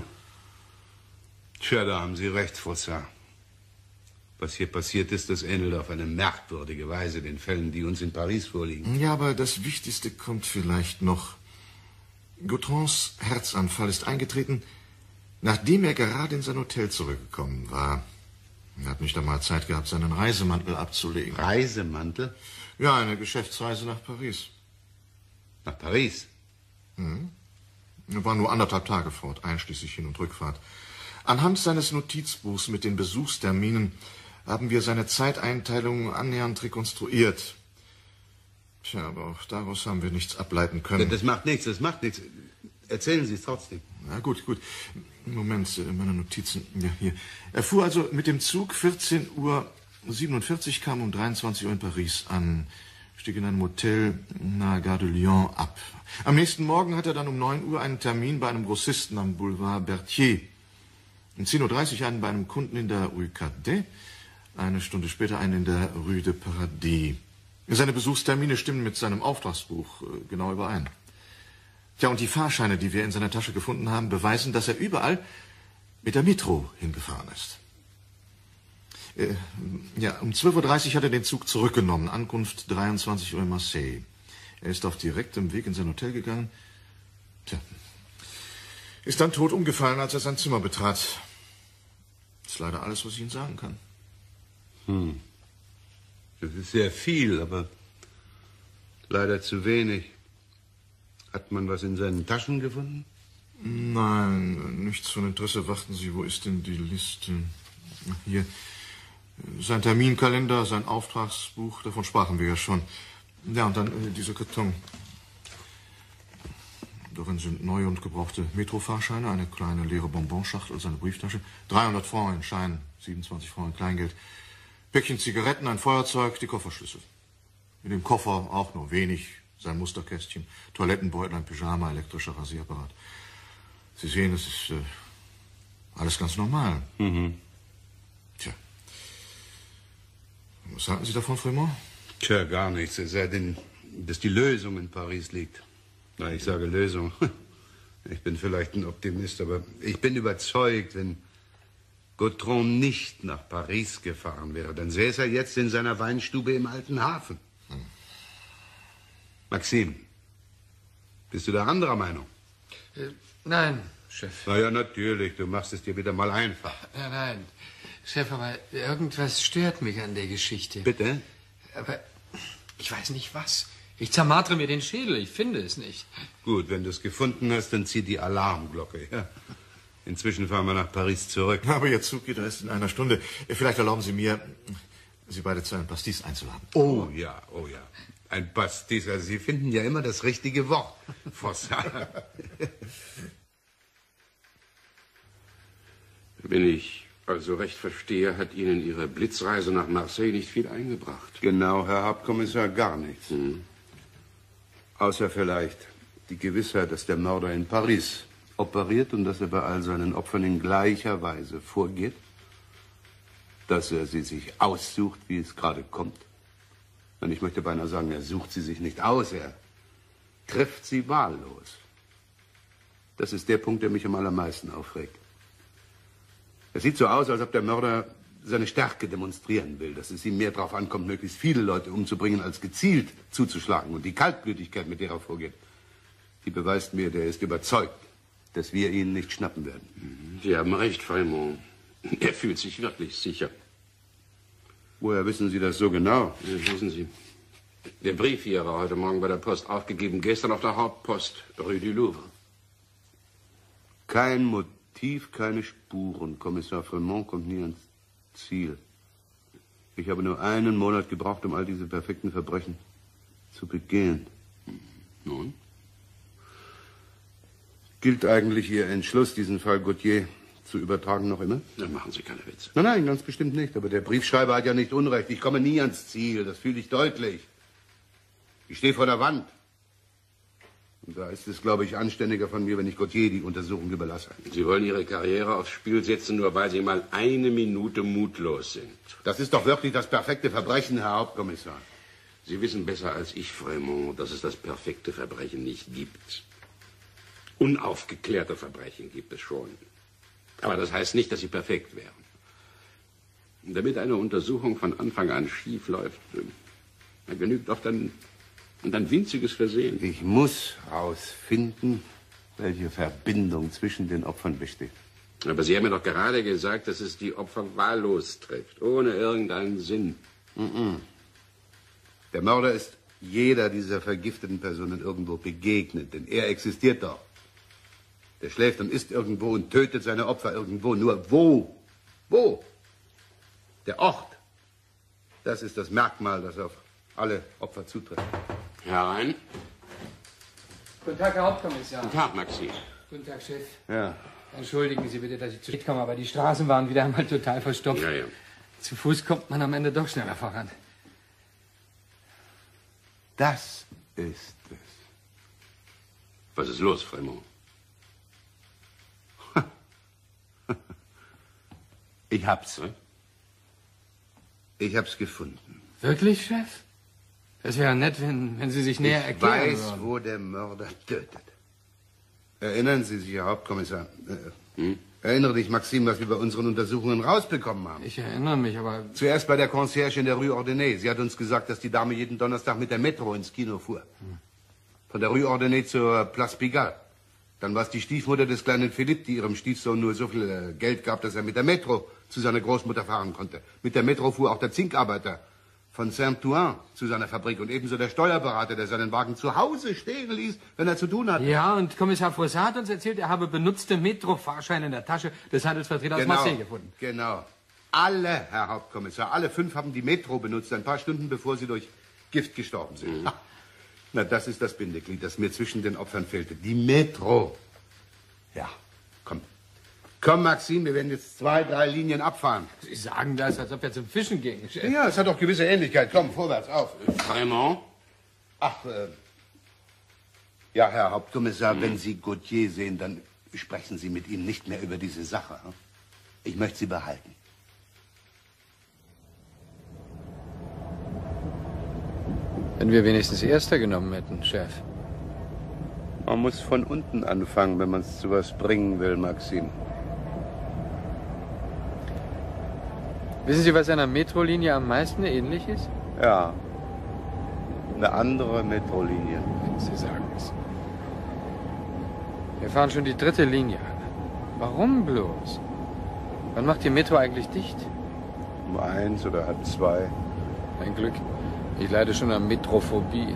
Tja, da haben Sie recht, Frossard. Was hier passiert ist, das ähnelt auf eine merkwürdige Weise den Fällen, die uns in Paris vorliegen. Ja, aber das Wichtigste kommt vielleicht noch. Gautrans Herzanfall ist eingetreten, nachdem er gerade in sein Hotel zurückgekommen war. Er hat nicht einmal Zeit gehabt, seinen Reisemantel abzulegen. Reisemantel? Ja, eine Geschäftsreise nach Paris. Nach Paris? Hm. Er war nur anderthalb Tage fort, einschließlich Hin- und Rückfahrt. Anhand seines Notizbuchs mit den Besuchsterminen haben wir seine Zeiteinteilung annähernd rekonstruiert. Tja, aber auch daraus haben wir nichts ableiten können. Das macht nichts, das macht nichts. Erzählen Sie es trotzdem. Na gut, gut. Moment, meine Notizen. Ja, hier. Er fuhr also mit dem Zug vierzehn Uhr siebenundvierzig, kam um dreiundzwanzig Uhr in Paris an, stieg in einem Hotel nahe Gare de Lyon ab. Am nächsten Morgen hat er dann um neun Uhr einen Termin bei einem Grossisten am Boulevard Berthier. Um zehn Uhr dreißig einen bei einem Kunden in der Rue Cadet, eine Stunde später einen in der Rue de Paradis. Seine Besuchstermine stimmen mit seinem Auftragsbuch äh, genau überein. Tja, und die Fahrscheine, die wir in seiner Tasche gefunden haben, beweisen, dass er überall mit der Metro hingefahren ist. Äh, ja, um zwölf Uhr dreißig hat er den Zug zurückgenommen. Ankunft dreiundzwanzig Uhr in Marseille. Er ist auf direktem Weg in sein Hotel gegangen. Tja. Ist dann tot umgefallen, als er sein Zimmer betrat. Das ist leider alles, was ich Ihnen sagen kann. Hm. Das ist sehr viel, aber leider zu wenig. Hat man was in seinen Taschen gefunden? Nein, nichts von Interesse. Warten Sie, wo ist denn die Liste? Hier. Sein Terminkalender, sein Auftragsbuch, davon sprachen wir ja schon. Ja, und dann äh, dieser Karton. Darin sind neue und gebrauchte Metrofahrscheine, eine kleine leere Bonbonschachtel, seine Brieftasche, dreihundert Francs in Scheinen, siebenundzwanzig Francs in Kleingeld, Päckchen Zigaretten, ein Feuerzeug, die Kofferschlüssel. In dem Koffer auch nur wenig, sein Musterkästchen, Toilettenbeutel, ein Pyjama, elektrischer Rasierapparat. Sie sehen, es ist äh, alles ganz normal. Mhm. Tja. Was halten Sie davon, Fremont? Tja, gar nichts. Es sei denn, dass die Lösung in Paris liegt. Na, ich sage Lösung. Ich bin vielleicht ein Optimist, aber ich bin überzeugt, wenn Gautron nicht nach Paris gefahren wäre, dann säße er jetzt in seiner Weinstube im Alten Hafen. Hm. Maxim, bist du da anderer Meinung? Äh, nein, Chef. Na ja, natürlich. Du machst es dir wieder mal einfach. Nein, nein. Chef, aber irgendwas stört mich an der Geschichte. Bitte? Aber ich weiß nicht was. Ich zermartere mir den Schädel, ich finde es nicht. Gut, wenn du es gefunden hast, dann zieh die Alarmglocke. Ja. Inzwischen fahren wir nach Paris zurück. Aber Ihr Zug geht erst in einer Stunde. Vielleicht erlauben Sie mir, Sie beide zu einem Pastis einzuladen. Oh ja, oh ja. Ein Pastis. Also Sie finden ja immer das richtige Wort, Fossa. Wenn ich also recht verstehe, hat Ihnen Ihre Blitzreise nach Marseille nicht viel eingebracht. Genau, Herr Hauptkommissar, gar nichts. Hm. Außer vielleicht die Gewissheit, dass der Mörder in Paris operiert und dass er bei all seinen Opfern in gleicher Weise vorgeht, dass er sie sich aussucht, wie es gerade kommt. Und ich möchte beinahe sagen, er sucht sie sich nicht aus, er trifft sie wahllos. Das ist der Punkt, der mich am allermeisten aufregt. Es sieht so aus, als ob der Mörder seine Stärke demonstrieren will, dass es ihm mehr darauf ankommt, möglichst viele Leute umzubringen, als gezielt zuzuschlagen. Und die Kaltblütigkeit, mit der er vorgeht, die beweist mir, der ist überzeugt, dass wir ihn nicht schnappen werden. Sie haben recht, Fremont. Er fühlt sich wirklich sicher. Woher wissen Sie das so genau? Ja, wissen Sie, der Brief hier war heute Morgen bei der Post aufgegeben, gestern auf der Hauptpost, Rue du Louvre. Kein Motiv, keine Spuren. Kommissar Fremont kommt nie ans Ziel. Ich habe nur einen Monat gebraucht, um all diese perfekten Verbrechen zu begehen. Nun? Gilt eigentlich Ihr Entschluss, diesen Fall Gautier zu übertragen, noch immer? Dann machen Sie keine Witze. Nein, nein, ganz bestimmt nicht. Aber der Briefschreiber hat ja nicht Unrecht. Ich komme nie ans Ziel, das fühle ich deutlich. Ich stehe vor der Wand. Und da ist es, glaube ich, anständiger von mir, wenn ich Gautier die Untersuchung überlasse. Sie wollen Ihre Karriere aufs Spiel setzen, nur weil Sie mal eine Minute mutlos sind. Das ist doch wirklich das perfekte Verbrechen, Herr Hauptkommissar. Sie wissen besser als ich, Fremont, dass es das perfekte Verbrechen nicht gibt. Unaufgeklärte Verbrechen gibt es schon. Aber das heißt nicht, dass sie perfekt wären. Damit eine Untersuchung von Anfang an schief läuft, da genügt oft ein, ein winziges Versehen. Ich muss herausfinden, welche Verbindung zwischen den Opfern besteht. Aber Sie haben mir doch gerade gesagt, dass es die Opfer wahllos trifft, ohne irgendeinen Sinn. Mm-mm. Der Mörder ist jeder dieser vergifteten Personen irgendwo begegnet, denn er existiert doch. Der schläft und isst irgendwo und tötet seine Opfer irgendwo. Nur wo? Wo? Der Ort. Das ist das Merkmal, das auf alle Opfer zutrifft. Herein. Guten Tag, Herr Hauptkommissar. Guten Tag, Maxim. Guten Tag, Chef. Ja. Entschuldigen Sie bitte, dass ich zu spät komme, aber die Straßen waren wieder einmal total verstopft. Ja, ja. Zu Fuß kommt man am Ende doch schneller voran. Das ist es. Was ist los, Fremont? Ich hab's. Ich hab's gefunden. Wirklich, Chef? Es wäre nett, wenn, wenn Sie sich näher ich erklären weiß, würden. wo der Mörder tötet. Erinnern Sie sich, Herr Hauptkommissar, äh, Hm? Erinnere dich, Maxime, was wir bei unseren Untersuchungen rausbekommen haben. Ich erinnere mich, aber... Zuerst bei der Concierge in der Rue Ordonnay. Sie hat uns gesagt, dass die Dame jeden Donnerstag mit der Metro ins Kino fuhr. Von der Rue Ordonnay zur Place Pigalle. Dann war es die Stiefmutter des kleinen Philippe, die ihrem Stiefsohn nur so viel äh, Geld gab, dass er mit der Metro zu seiner Großmutter fahren konnte. Mit der Metro fuhr auch der Zinkarbeiter von Saint-Ouen zu seiner Fabrik und ebenso der Steuerberater, der seinen Wagen zu Hause stehen ließ, wenn er zu tun hatte. Ja, und Kommissar Froissart hat uns erzählt, er habe benutzte Metro-Fahrscheine in der Tasche des Handelsvertreters Genau, Marseille gefunden. Genau. Alle, Herr Hauptkommissar, alle fünf haben die Metro benutzt, ein paar Stunden bevor sie durch Gift gestorben sind. Mhm. Na, das ist das Bindeglied, das mir zwischen den Opfern fehlte. Die Metro. Ja, komm. Komm, Maxime, wir werden jetzt zwei, drei Linien abfahren. Sie sagen das, als ob wir zum Fischen gingen, Chef. Ja, es hat doch gewisse Ähnlichkeit. Komm, vorwärts, auf. Vraiment? Ach, äh... Ja, Herr Hauptkommissar, hm. wenn Sie Gautier sehen, dann sprechen Sie mit ihm nicht mehr über diese Sache. Hm? Ich möchte Sie behalten. Wenn wir wenigstens Erster genommen hätten, Chef. Man muss von unten anfangen, wenn man es zu was bringen will, Maxime. Wissen Sie, was einer Metrolinie am meisten ähnlich ist? Ja. Eine andere Metrolinie. Sie sagen es. Wir fahren schon die dritte Linie an. Warum bloß? Wann macht die Metro eigentlich dicht? Um eins oder halb zwei. Ein Glück. Ich leide schon an Metrophobie.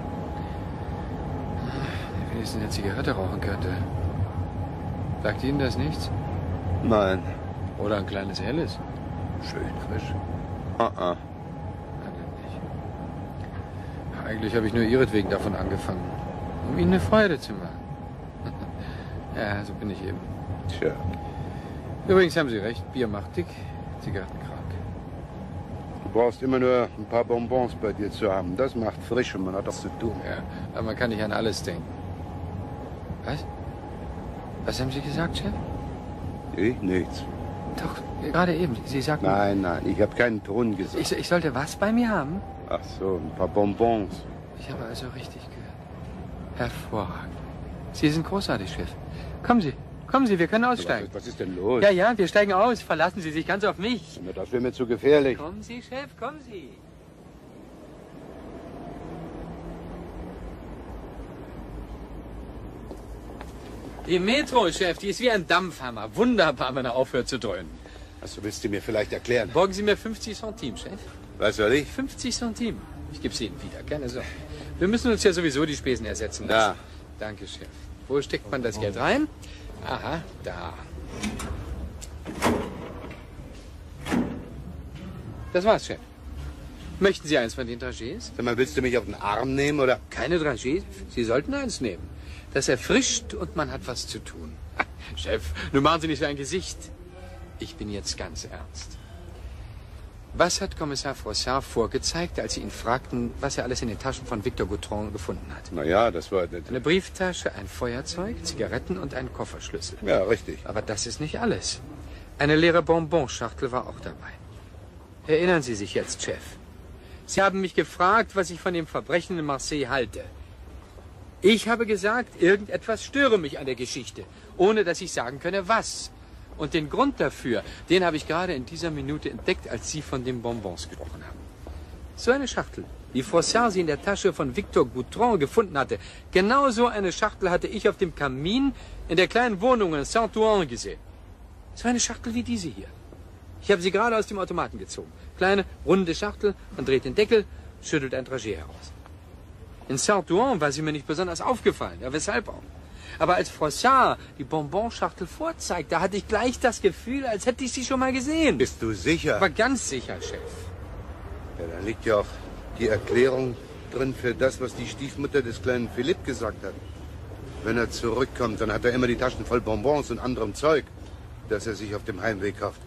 Wenn ich wenigstens eine Zigarette rauchen könnte. Sagt Ihnen das nichts? Nein. Oder ein kleines Helles? Schön frisch. Ah, ah. Eigentlich habe ich nur Ihretwegen davon angefangen. Um Ihnen eine Freude zu machen. Ja, so bin ich eben. Tja. Übrigens haben Sie recht. Bier macht dick, Zigaretten krank. Du brauchst immer nur ein paar Bonbons bei dir zu haben. Das macht frisch und man hat auch zu tun. Ja, aber man kann nicht an alles denken. Was? Was haben Sie gesagt, Chef? Ich? Nichts. Doch, gerade eben. Sie sagten... Nein, nein, ich habe keinen Ton gesagt. Ich, ich sollte was bei mir haben? Ach so, ein paar Bonbons. Ich habe also richtig gehört. Hervorragend. Sie sind großartig, Chef. Kommen Sie, kommen Sie, wir können aussteigen. Was ist, was ist denn los? Ja, ja, wir steigen aus. Verlassen Sie sich ganz auf mich. Na, das wäre mir zu gefährlich. Kommen Sie, Chef, kommen Sie. Die Metro, Chef, die ist wie ein Dampfhammer. Wunderbar, wenn er aufhört zu dröhnen. Also willst du mir vielleicht erklären? Borgen Sie mir fünfzig Centime, Chef. Was soll ich? fünfzig Centime. Ich gebe sie Ihnen wieder, keine Sorge. Wir müssen uns ja sowieso die Spesen ersetzen lassen. Ja. Danke, Chef. Wo steckt man das Geld rein? Aha, da. Das war's, Chef. Möchten Sie eins von den Dragés? Sag mal, willst du mich auf den Arm nehmen, oder? Keine Dragés? Sie sollten eins nehmen. Das erfrischt und man hat was zu tun. Chef, nun machen Sie nicht so ein Gesicht. Ich bin jetzt ganz ernst. Was hat Kommissar Froissart vorgezeigt, als Sie ihn fragten, was er alles in den Taschen von Victor Gautran gefunden hat? Na ja, das war... Eine Brieftasche, ein Feuerzeug, Zigaretten und ein Kofferschlüssel. Ja, richtig. Aber das ist nicht alles. Eine leere Bonbonschachtel war auch dabei. Erinnern Sie sich jetzt, Chef. Sie haben mich gefragt, was ich von dem Verbrechen in Marseille halte. Ich habe gesagt, irgendetwas störe mich an der Geschichte, ohne dass ich sagen könne, was. Und den Grund dafür, den habe ich gerade in dieser Minute entdeckt, als Sie von den Bonbons gesprochen haben. So eine Schachtel, wie Froissart sie in der Tasche von Victor Gautran gefunden hatte. Genau so eine Schachtel hatte ich auf dem Kamin in der kleinen Wohnung in Saint-Ouen gesehen. So eine Schachtel wie diese hier. Ich habe sie gerade aus dem Automaten gezogen. Kleine, runde Schachtel, man dreht den Deckel, schüttelt ein Dragé heraus. In Saint-Ouen war sie mir nicht besonders aufgefallen. Ja, weshalb auch? Aber als Froissart die Bonbonschachtel vorzeigte, hatte ich gleich das Gefühl, als hätte ich sie schon mal gesehen. Bist du sicher? Aber ganz sicher, Chef. Ja, da liegt ja auch die Erklärung drin für das, was die Stiefmutter des kleinen Philippe gesagt hat. Wenn er zurückkommt, dann hat er immer die Taschen voll Bonbons und anderem Zeug, das er sich auf dem Heimweg kauft.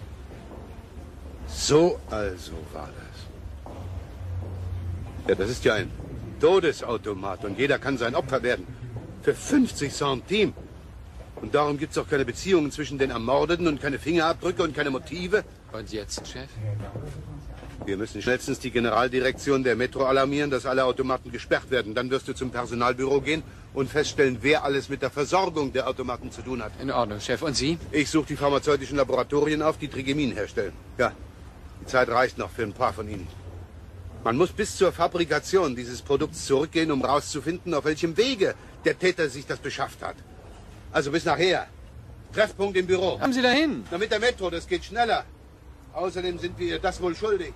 So also war das. Ja, das ist ja ein Todesautomat und jeder kann sein Opfer werden. Für fünfzig Centime. Und darum gibt es auch keine Beziehungen zwischen den Ermordeten und keine Fingerabdrücke und keine Motive. Und jetzt, Chef? Wir müssen schnellstens die Generaldirektion der Metro alarmieren, dass alle Automaten gesperrt werden. Dann wirst du zum Personalbüro gehen und feststellen, wer alles mit der Versorgung der Automaten zu tun hat. In Ordnung, Chef. Und Sie? Ich suche die pharmazeutischen Laboratorien auf, die Trigemin herstellen. Ja, die Zeit reicht noch für ein paar von ihnen. Man muss bis zur Fabrikation dieses Produkts zurückgehen, um herauszufinden, auf welchem Wege der Täter sich das beschafft hat. Also bis nachher. Treffpunkt im Büro. Haben Sie dahin? Na, mit der Metro, das geht schneller. Außerdem sind wir ihr das wohl schuldig.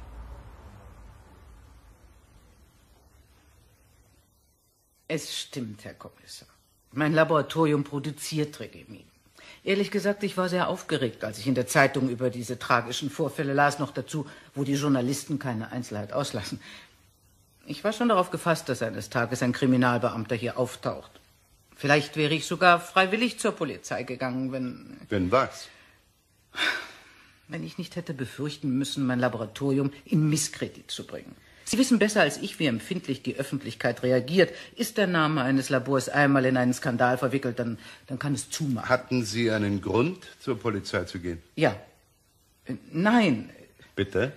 Es stimmt, Herr Kommissar. Mein Laboratorium produziert Trigemin. Ehrlich gesagt, ich war sehr aufgeregt, als ich in der Zeitung über diese tragischen Vorfälle las, noch dazu, wo die Journalisten keine Einzelheit auslassen. Ich war schon darauf gefasst, dass eines Tages ein Kriminalbeamter hier auftaucht. Vielleicht wäre ich sogar freiwillig zur Polizei gegangen, wenn... Wenn was? Wenn ich nicht hätte befürchten müssen, mein Laboratorium in Misskredit zu bringen. Sie wissen besser als ich, wie empfindlich die Öffentlichkeit reagiert. Ist der Name eines Labors einmal in einen Skandal verwickelt, dann, dann kann es zumachen. Hatten Sie einen Grund, zur Polizei zu gehen? Ja. Äh, nein. Bitte?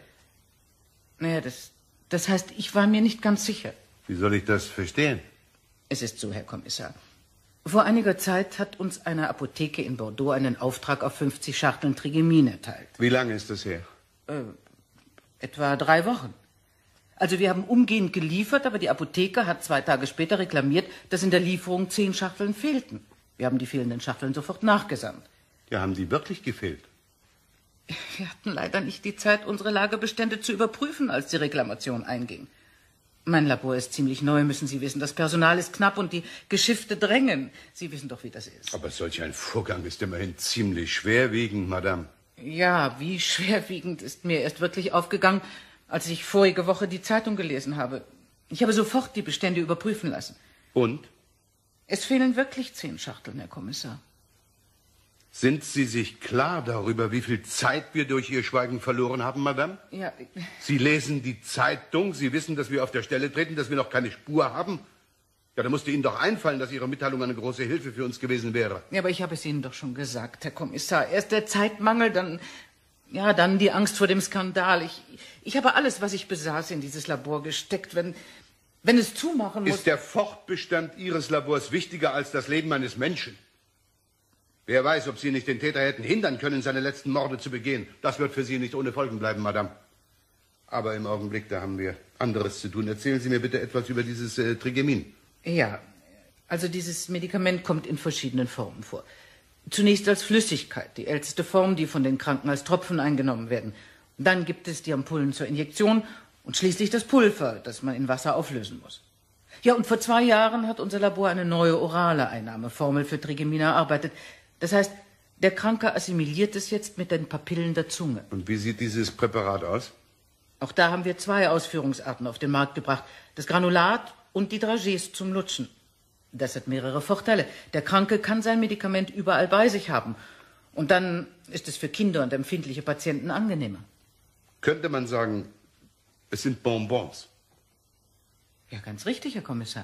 Naja, das, das heißt, ich war mir nicht ganz sicher. Wie soll ich das verstehen? Es ist so, Herr Kommissar. Vor einiger Zeit hat uns eine Apotheke in Bordeaux einen Auftrag auf fünfzig Schachteln Trigemin erteilt. Wie lange ist das her? Äh, etwa drei Wochen. Also wir haben umgehend geliefert, aber die Apotheke hat zwei Tage später reklamiert, dass in der Lieferung zehn Schachteln fehlten. Wir haben die fehlenden Schachteln sofort nachgesandt. Ja, haben die wirklich gefehlt? Wir hatten leider nicht die Zeit, unsere Lagerbestände zu überprüfen, als die Reklamation einging. Mein Labor ist ziemlich neu, müssen Sie wissen. Das Personal ist knapp und die Geschäfte drängen. Sie wissen doch, wie das ist. Aber solch ein Vorgang ist immerhin ziemlich schwerwiegend, Madame. Ja, wie schwerwiegend ist mir erst wirklich aufgegangen, als ich vorige Woche die Zeitung gelesen habe. Ich habe sofort die Bestände überprüfen lassen. Und? Es fehlen wirklich zehn Schachteln, Herr Kommissar. Sind Sie sich klar darüber, wie viel Zeit wir durch Ihr Schweigen verloren haben, Madame? Ja. Sie lesen die Zeitung, Sie wissen, dass wir auf der Stelle treten, dass wir noch keine Spur haben. Ja, da musste Ihnen doch einfallen, dass Ihre Mitteilung eine große Hilfe für uns gewesen wäre. Ja, aber ich habe es Ihnen doch schon gesagt, Herr Kommissar. Erst der Zeitmangel, dann... Ja, dann die Angst vor dem Skandal. Ich, ich habe alles, was ich besaß, in dieses Labor gesteckt. Wenn, wenn es zumachen muss... Ist der Fortbestand Ihres Labors wichtiger als das Leben eines Menschen? Wer weiß, ob Sie nicht den Täter hätten hindern können, seine letzten Morde zu begehen. Das wird für Sie nicht ohne Folgen bleiben, Madame. Aber im Augenblick, da haben wir anderes zu tun. Erzählen Sie mir bitte etwas über dieses äh, Trigemin. Ja, also dieses Medikament kommt in verschiedenen Formen vor. Zunächst als Flüssigkeit, die älteste Form, die von den Kranken als Tropfen eingenommen werden. Dann gibt es die Ampullen zur Injektion und schließlich das Pulver, das man in Wasser auflösen muss. Ja, und vor zwei Jahren hat unser Labor eine neue orale Einnahmeformel für Trigemin erarbeitet. Das heißt, der Kranke assimiliert es jetzt mit den Papillen der Zunge. Und wie sieht dieses Präparat aus? Auch da haben wir zwei Ausführungsarten auf den Markt gebracht. Das Granulat und die Dragees zum Lutschen. Das hat mehrere Vorteile. Der Kranke kann sein Medikament überall bei sich haben. Und dann ist es für Kinder und empfindliche Patienten angenehmer. Könnte man sagen, es sind Bonbons? Ja, ganz richtig, Herr Kommissar.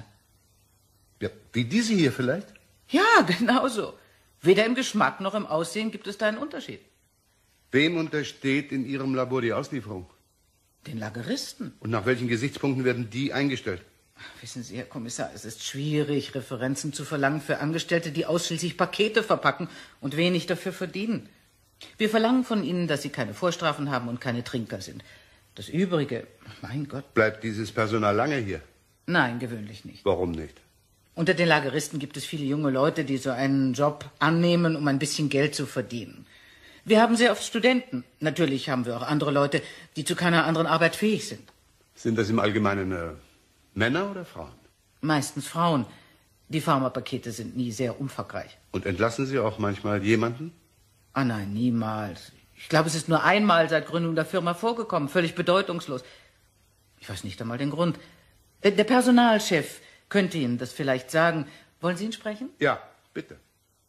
Ja, wie diese hier vielleicht? Ja, genau so. Weder im Geschmack noch im Aussehen gibt es da einen Unterschied. Wem untersteht in Ihrem Labor die Auslieferung? Den Lageristen. Und nach welchen Gesichtspunkten werden die eingestellt? Wissen Sie, Herr Kommissar, es ist schwierig, Referenzen zu verlangen für Angestellte, die ausschließlich Pakete verpacken und wenig dafür verdienen. Wir verlangen von ihnen, dass sie keine Vorstrafen haben und keine Trinker sind. Das Übrige, mein Gott. Bleibt dieses Personal lange hier? Nein, gewöhnlich nicht. Warum nicht? Unter den Lageristen gibt es viele junge Leute, die so einen Job annehmen, um ein bisschen Geld zu verdienen. Wir haben sehr oft Studenten. Natürlich haben wir auch andere Leute, die zu keiner anderen Arbeit fähig sind. Sind das im Allgemeinen äh, Männer oder Frauen? Meistens Frauen. Die Pharmapakete sind nie sehr umfangreich. Und entlassen Sie auch manchmal jemanden? Ah nein, niemals. Ich glaube, es ist nur einmal seit Gründung der Firma vorgekommen, völlig bedeutungslos. Ich weiß nicht einmal den Grund. Der Personalchef könnte Ihnen das vielleicht sagen. Wollen Sie ihn sprechen? Ja, bitte.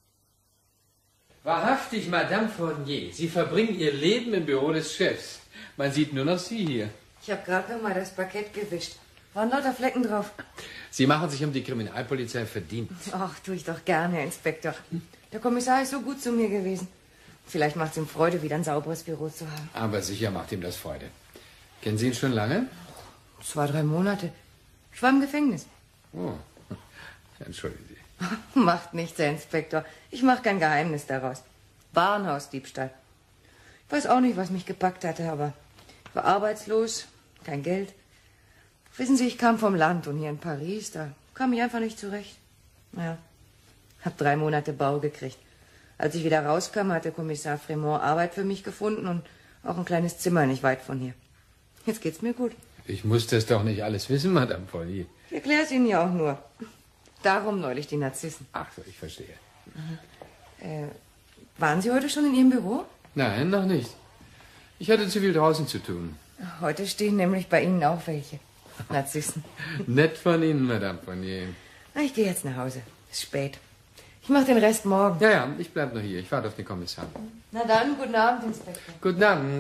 Wahrhaftig, Madame Fournier, Sie verbringen Ihr Leben im Büro des Chefs. Man sieht nur noch Sie hier. Ich habe gerade noch mal das Parkett gewischt. Waren lauter Flecken drauf. Sie machen sich um die Kriminalpolizei verdient. Ach, tue ich doch gerne, Herr Inspektor. Der Kommissar ist so gut zu mir gewesen. Vielleicht macht es ihm Freude, wieder ein sauberes Büro zu haben. Aber sicher macht ihm das Freude. Kennen Sie ihn schon lange? Zwei, drei Monate. Ich war im Gefängnis. Oh, entschuldigen Sie. Macht nichts, Herr Inspektor. Ich mache kein Geheimnis daraus. Warenhausdiebstahl. Ich weiß auch nicht, was mich gepackt hatte, aber ich war arbeitslos, kein Geld. Wissen Sie, ich kam vom Land und hier in Paris, da kam ich einfach nicht zurecht. Naja, hab drei Monate Bau gekriegt. Als ich wieder rauskam, hatte Kommissar Fremont Arbeit für mich gefunden und auch ein kleines Zimmer nicht weit von hier. Jetzt geht's mir gut. Ich muss das doch nicht alles wissen, Madame Fournier. Ich erkläre es Ihnen ja auch nur. Darum neulich die Narzissen. Ach so, ich verstehe. Äh, waren Sie heute schon in Ihrem Büro? Nein, noch nicht. Ich hatte zu viel draußen zu tun. Heute stehen nämlich bei Ihnen auch welche. Narzissen. Nett von Ihnen, Madame Fournier. Na, ich gehe jetzt nach Hause. Ist spät. Ich mache den Rest morgen. Ja, ja, ich bleib noch hier. Ich warte auf den Kommissar. Na dann, guten Abend, Inspektor. Guten Abend.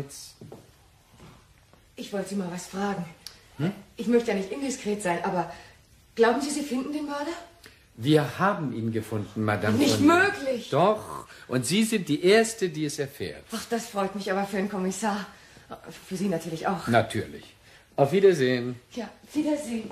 Ich wollte Sie mal was fragen. Hm? Ich möchte ja nicht indiskret sein, aber glauben Sie, Sie finden den Mörder? Wir haben ihn gefunden, Madame Nicht Fournier. möglich. Doch. Und Sie sind die Erste, die es erfährt. Ach, das freut mich aber für den Kommissar. Für Sie natürlich auch. Natürlich. Auf Wiedersehen. Ja, Wiedersehen.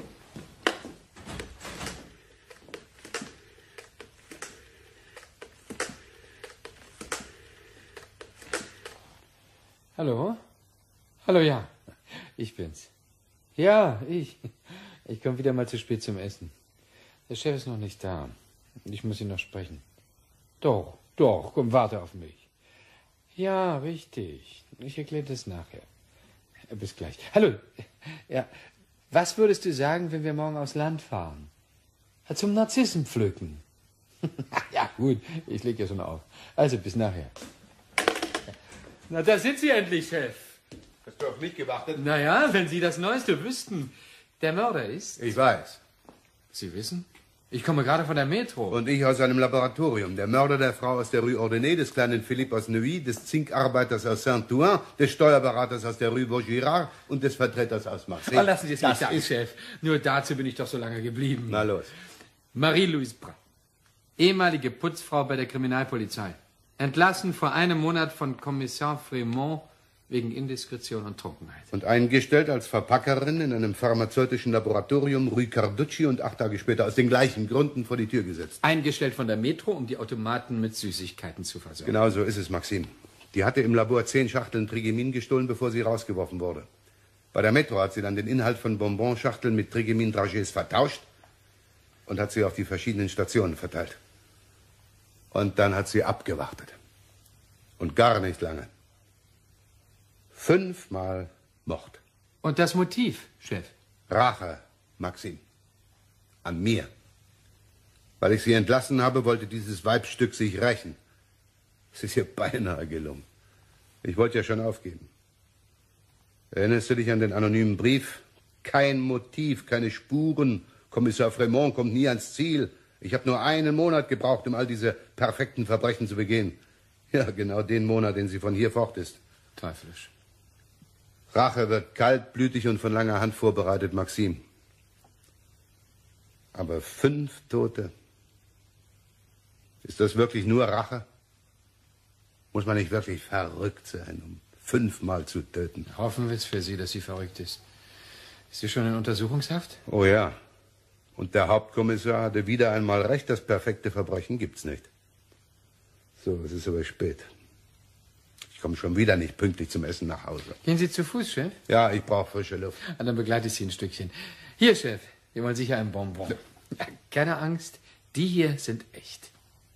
Hallo? Hallo, ja. Ich bin's. Ja, ich. Ich komme wieder mal zu spät zum Essen. Der Chef ist noch nicht da. Ich muss ihn noch sprechen. Doch, doch, komm, warte auf mich. Ja, richtig. Ich erkläre das nachher. Bis gleich. Hallo. Ja, was würdest du sagen, wenn wir morgen aufs Land fahren? Zum Narzissen pflücken. Ja, gut, ich leg ja schon auf. Also, bis nachher. Na, da sind Sie endlich, Chef. Hast du auf mich gewartet? Naja, wenn Sie das Neueste wüssten. Der Mörder ist... Ich weiß. Sie wissen? Ich komme gerade von der Metro. Und ich aus einem Laboratorium. Der Mörder der Frau aus der Rue Ordonnée, des kleinen Philippe aus Neuilly, des Zinkarbeiters aus Saint-Ouen, des Steuerberaters aus der Rue Vaugirard und des Vertreters aus Marseille. Oh, lassen Sie es mich sagen, Chef. Nur dazu bin ich doch so lange geblieben. Na los. Marie-Louise Prat, ehemalige Putzfrau bei der Kriminalpolizei. Entlassen vor einem Monat von Kommissar Fremont wegen Indiskretion und Trunkenheit. Und eingestellt als Verpackerin in einem pharmazeutischen Laboratorium Rue Carducci und acht Tage später aus den gleichen Gründen vor die Tür gesetzt. Eingestellt von der Metro, um die Automaten mit Süßigkeiten zu versorgen. Genau so ist es, Maxim. Die hatte im Labor zehn Schachteln Trigemin gestohlen, bevor sie rausgeworfen wurde. Bei der Metro hat sie dann den Inhalt von Bonbonschachteln mit Trigemin-Dragés vertauscht und hat sie auf die verschiedenen Stationen verteilt. Und dann hat sie abgewartet. Und gar nicht lange. Fünfmal Mord. Und das Motiv, Chef? Rache, Maxim. An mir. Weil ich sie entlassen habe, wollte dieses Weibsstück sich rächen. Es ist ihr beinahe gelungen. Ich wollte ja schon aufgeben. Erinnerst du dich an den anonymen Brief? Kein Motiv, keine Spuren. Kommissar Fremont kommt nie ans Ziel. Ich habe nur einen Monat gebraucht, um all diese perfekten Verbrechen zu begehen. Ja, genau den Monat, den sie von hier fort ist. Teuflisch. Rache wird kaltblütig und von langer Hand vorbereitet, Maxim. Aber fünf Tote? Ist das wirklich nur Rache? Muss man nicht wirklich verrückt sein, um fünfmal zu töten? Hoffen wir es für Sie, dass sie verrückt ist. Ist sie schon in Untersuchungshaft? Oh ja. Und der Hauptkommissar hatte wieder einmal recht, das perfekte Verbrechen gibt's nicht. So, es ist aber spät. Ich komme schon wieder nicht pünktlich zum Essen nach Hause. Gehen Sie zu Fuß, Chef? Ja, ich brauche frische Luft. Ah, dann begleite ich Sie ein Stückchen. Hier, Chef, wir wollen sicher ein Bonbon. Ja, keine Angst, die hier sind echt.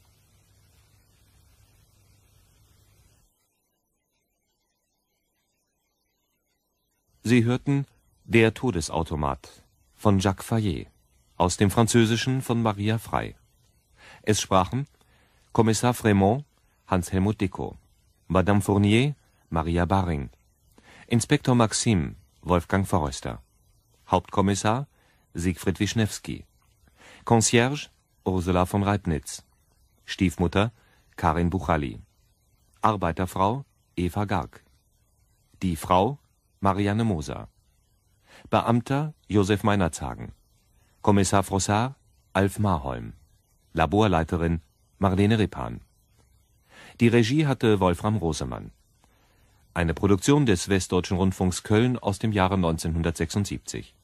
Sie hörten Der Todesautomat von Jacques Fayet, aus dem Französischen von Maria Frey. Es sprachen Kommissar Fremont, Hans-Helmut Dickow, Madame Fournier, Maria Baring, Inspektor Maxim, Wolfgang Forrester, Hauptkommissar, Siegfried Wischnewski, Concierge, Ursula von Reibnitz, Stiefmutter, Karin Buchali, Arbeiterfrau, Eva Garg, die Frau, Marianne Moser, Beamter, Josef Meinerzhagen, Kommissar Frossard, Alf Marholm, Laborleiterin, Marlene Rippan. Die Regie hatte Wolfram Rosemann. Eine Produktion des Westdeutschen Rundfunks Köln aus dem Jahre neunzehnhundertsechsundsiebzig.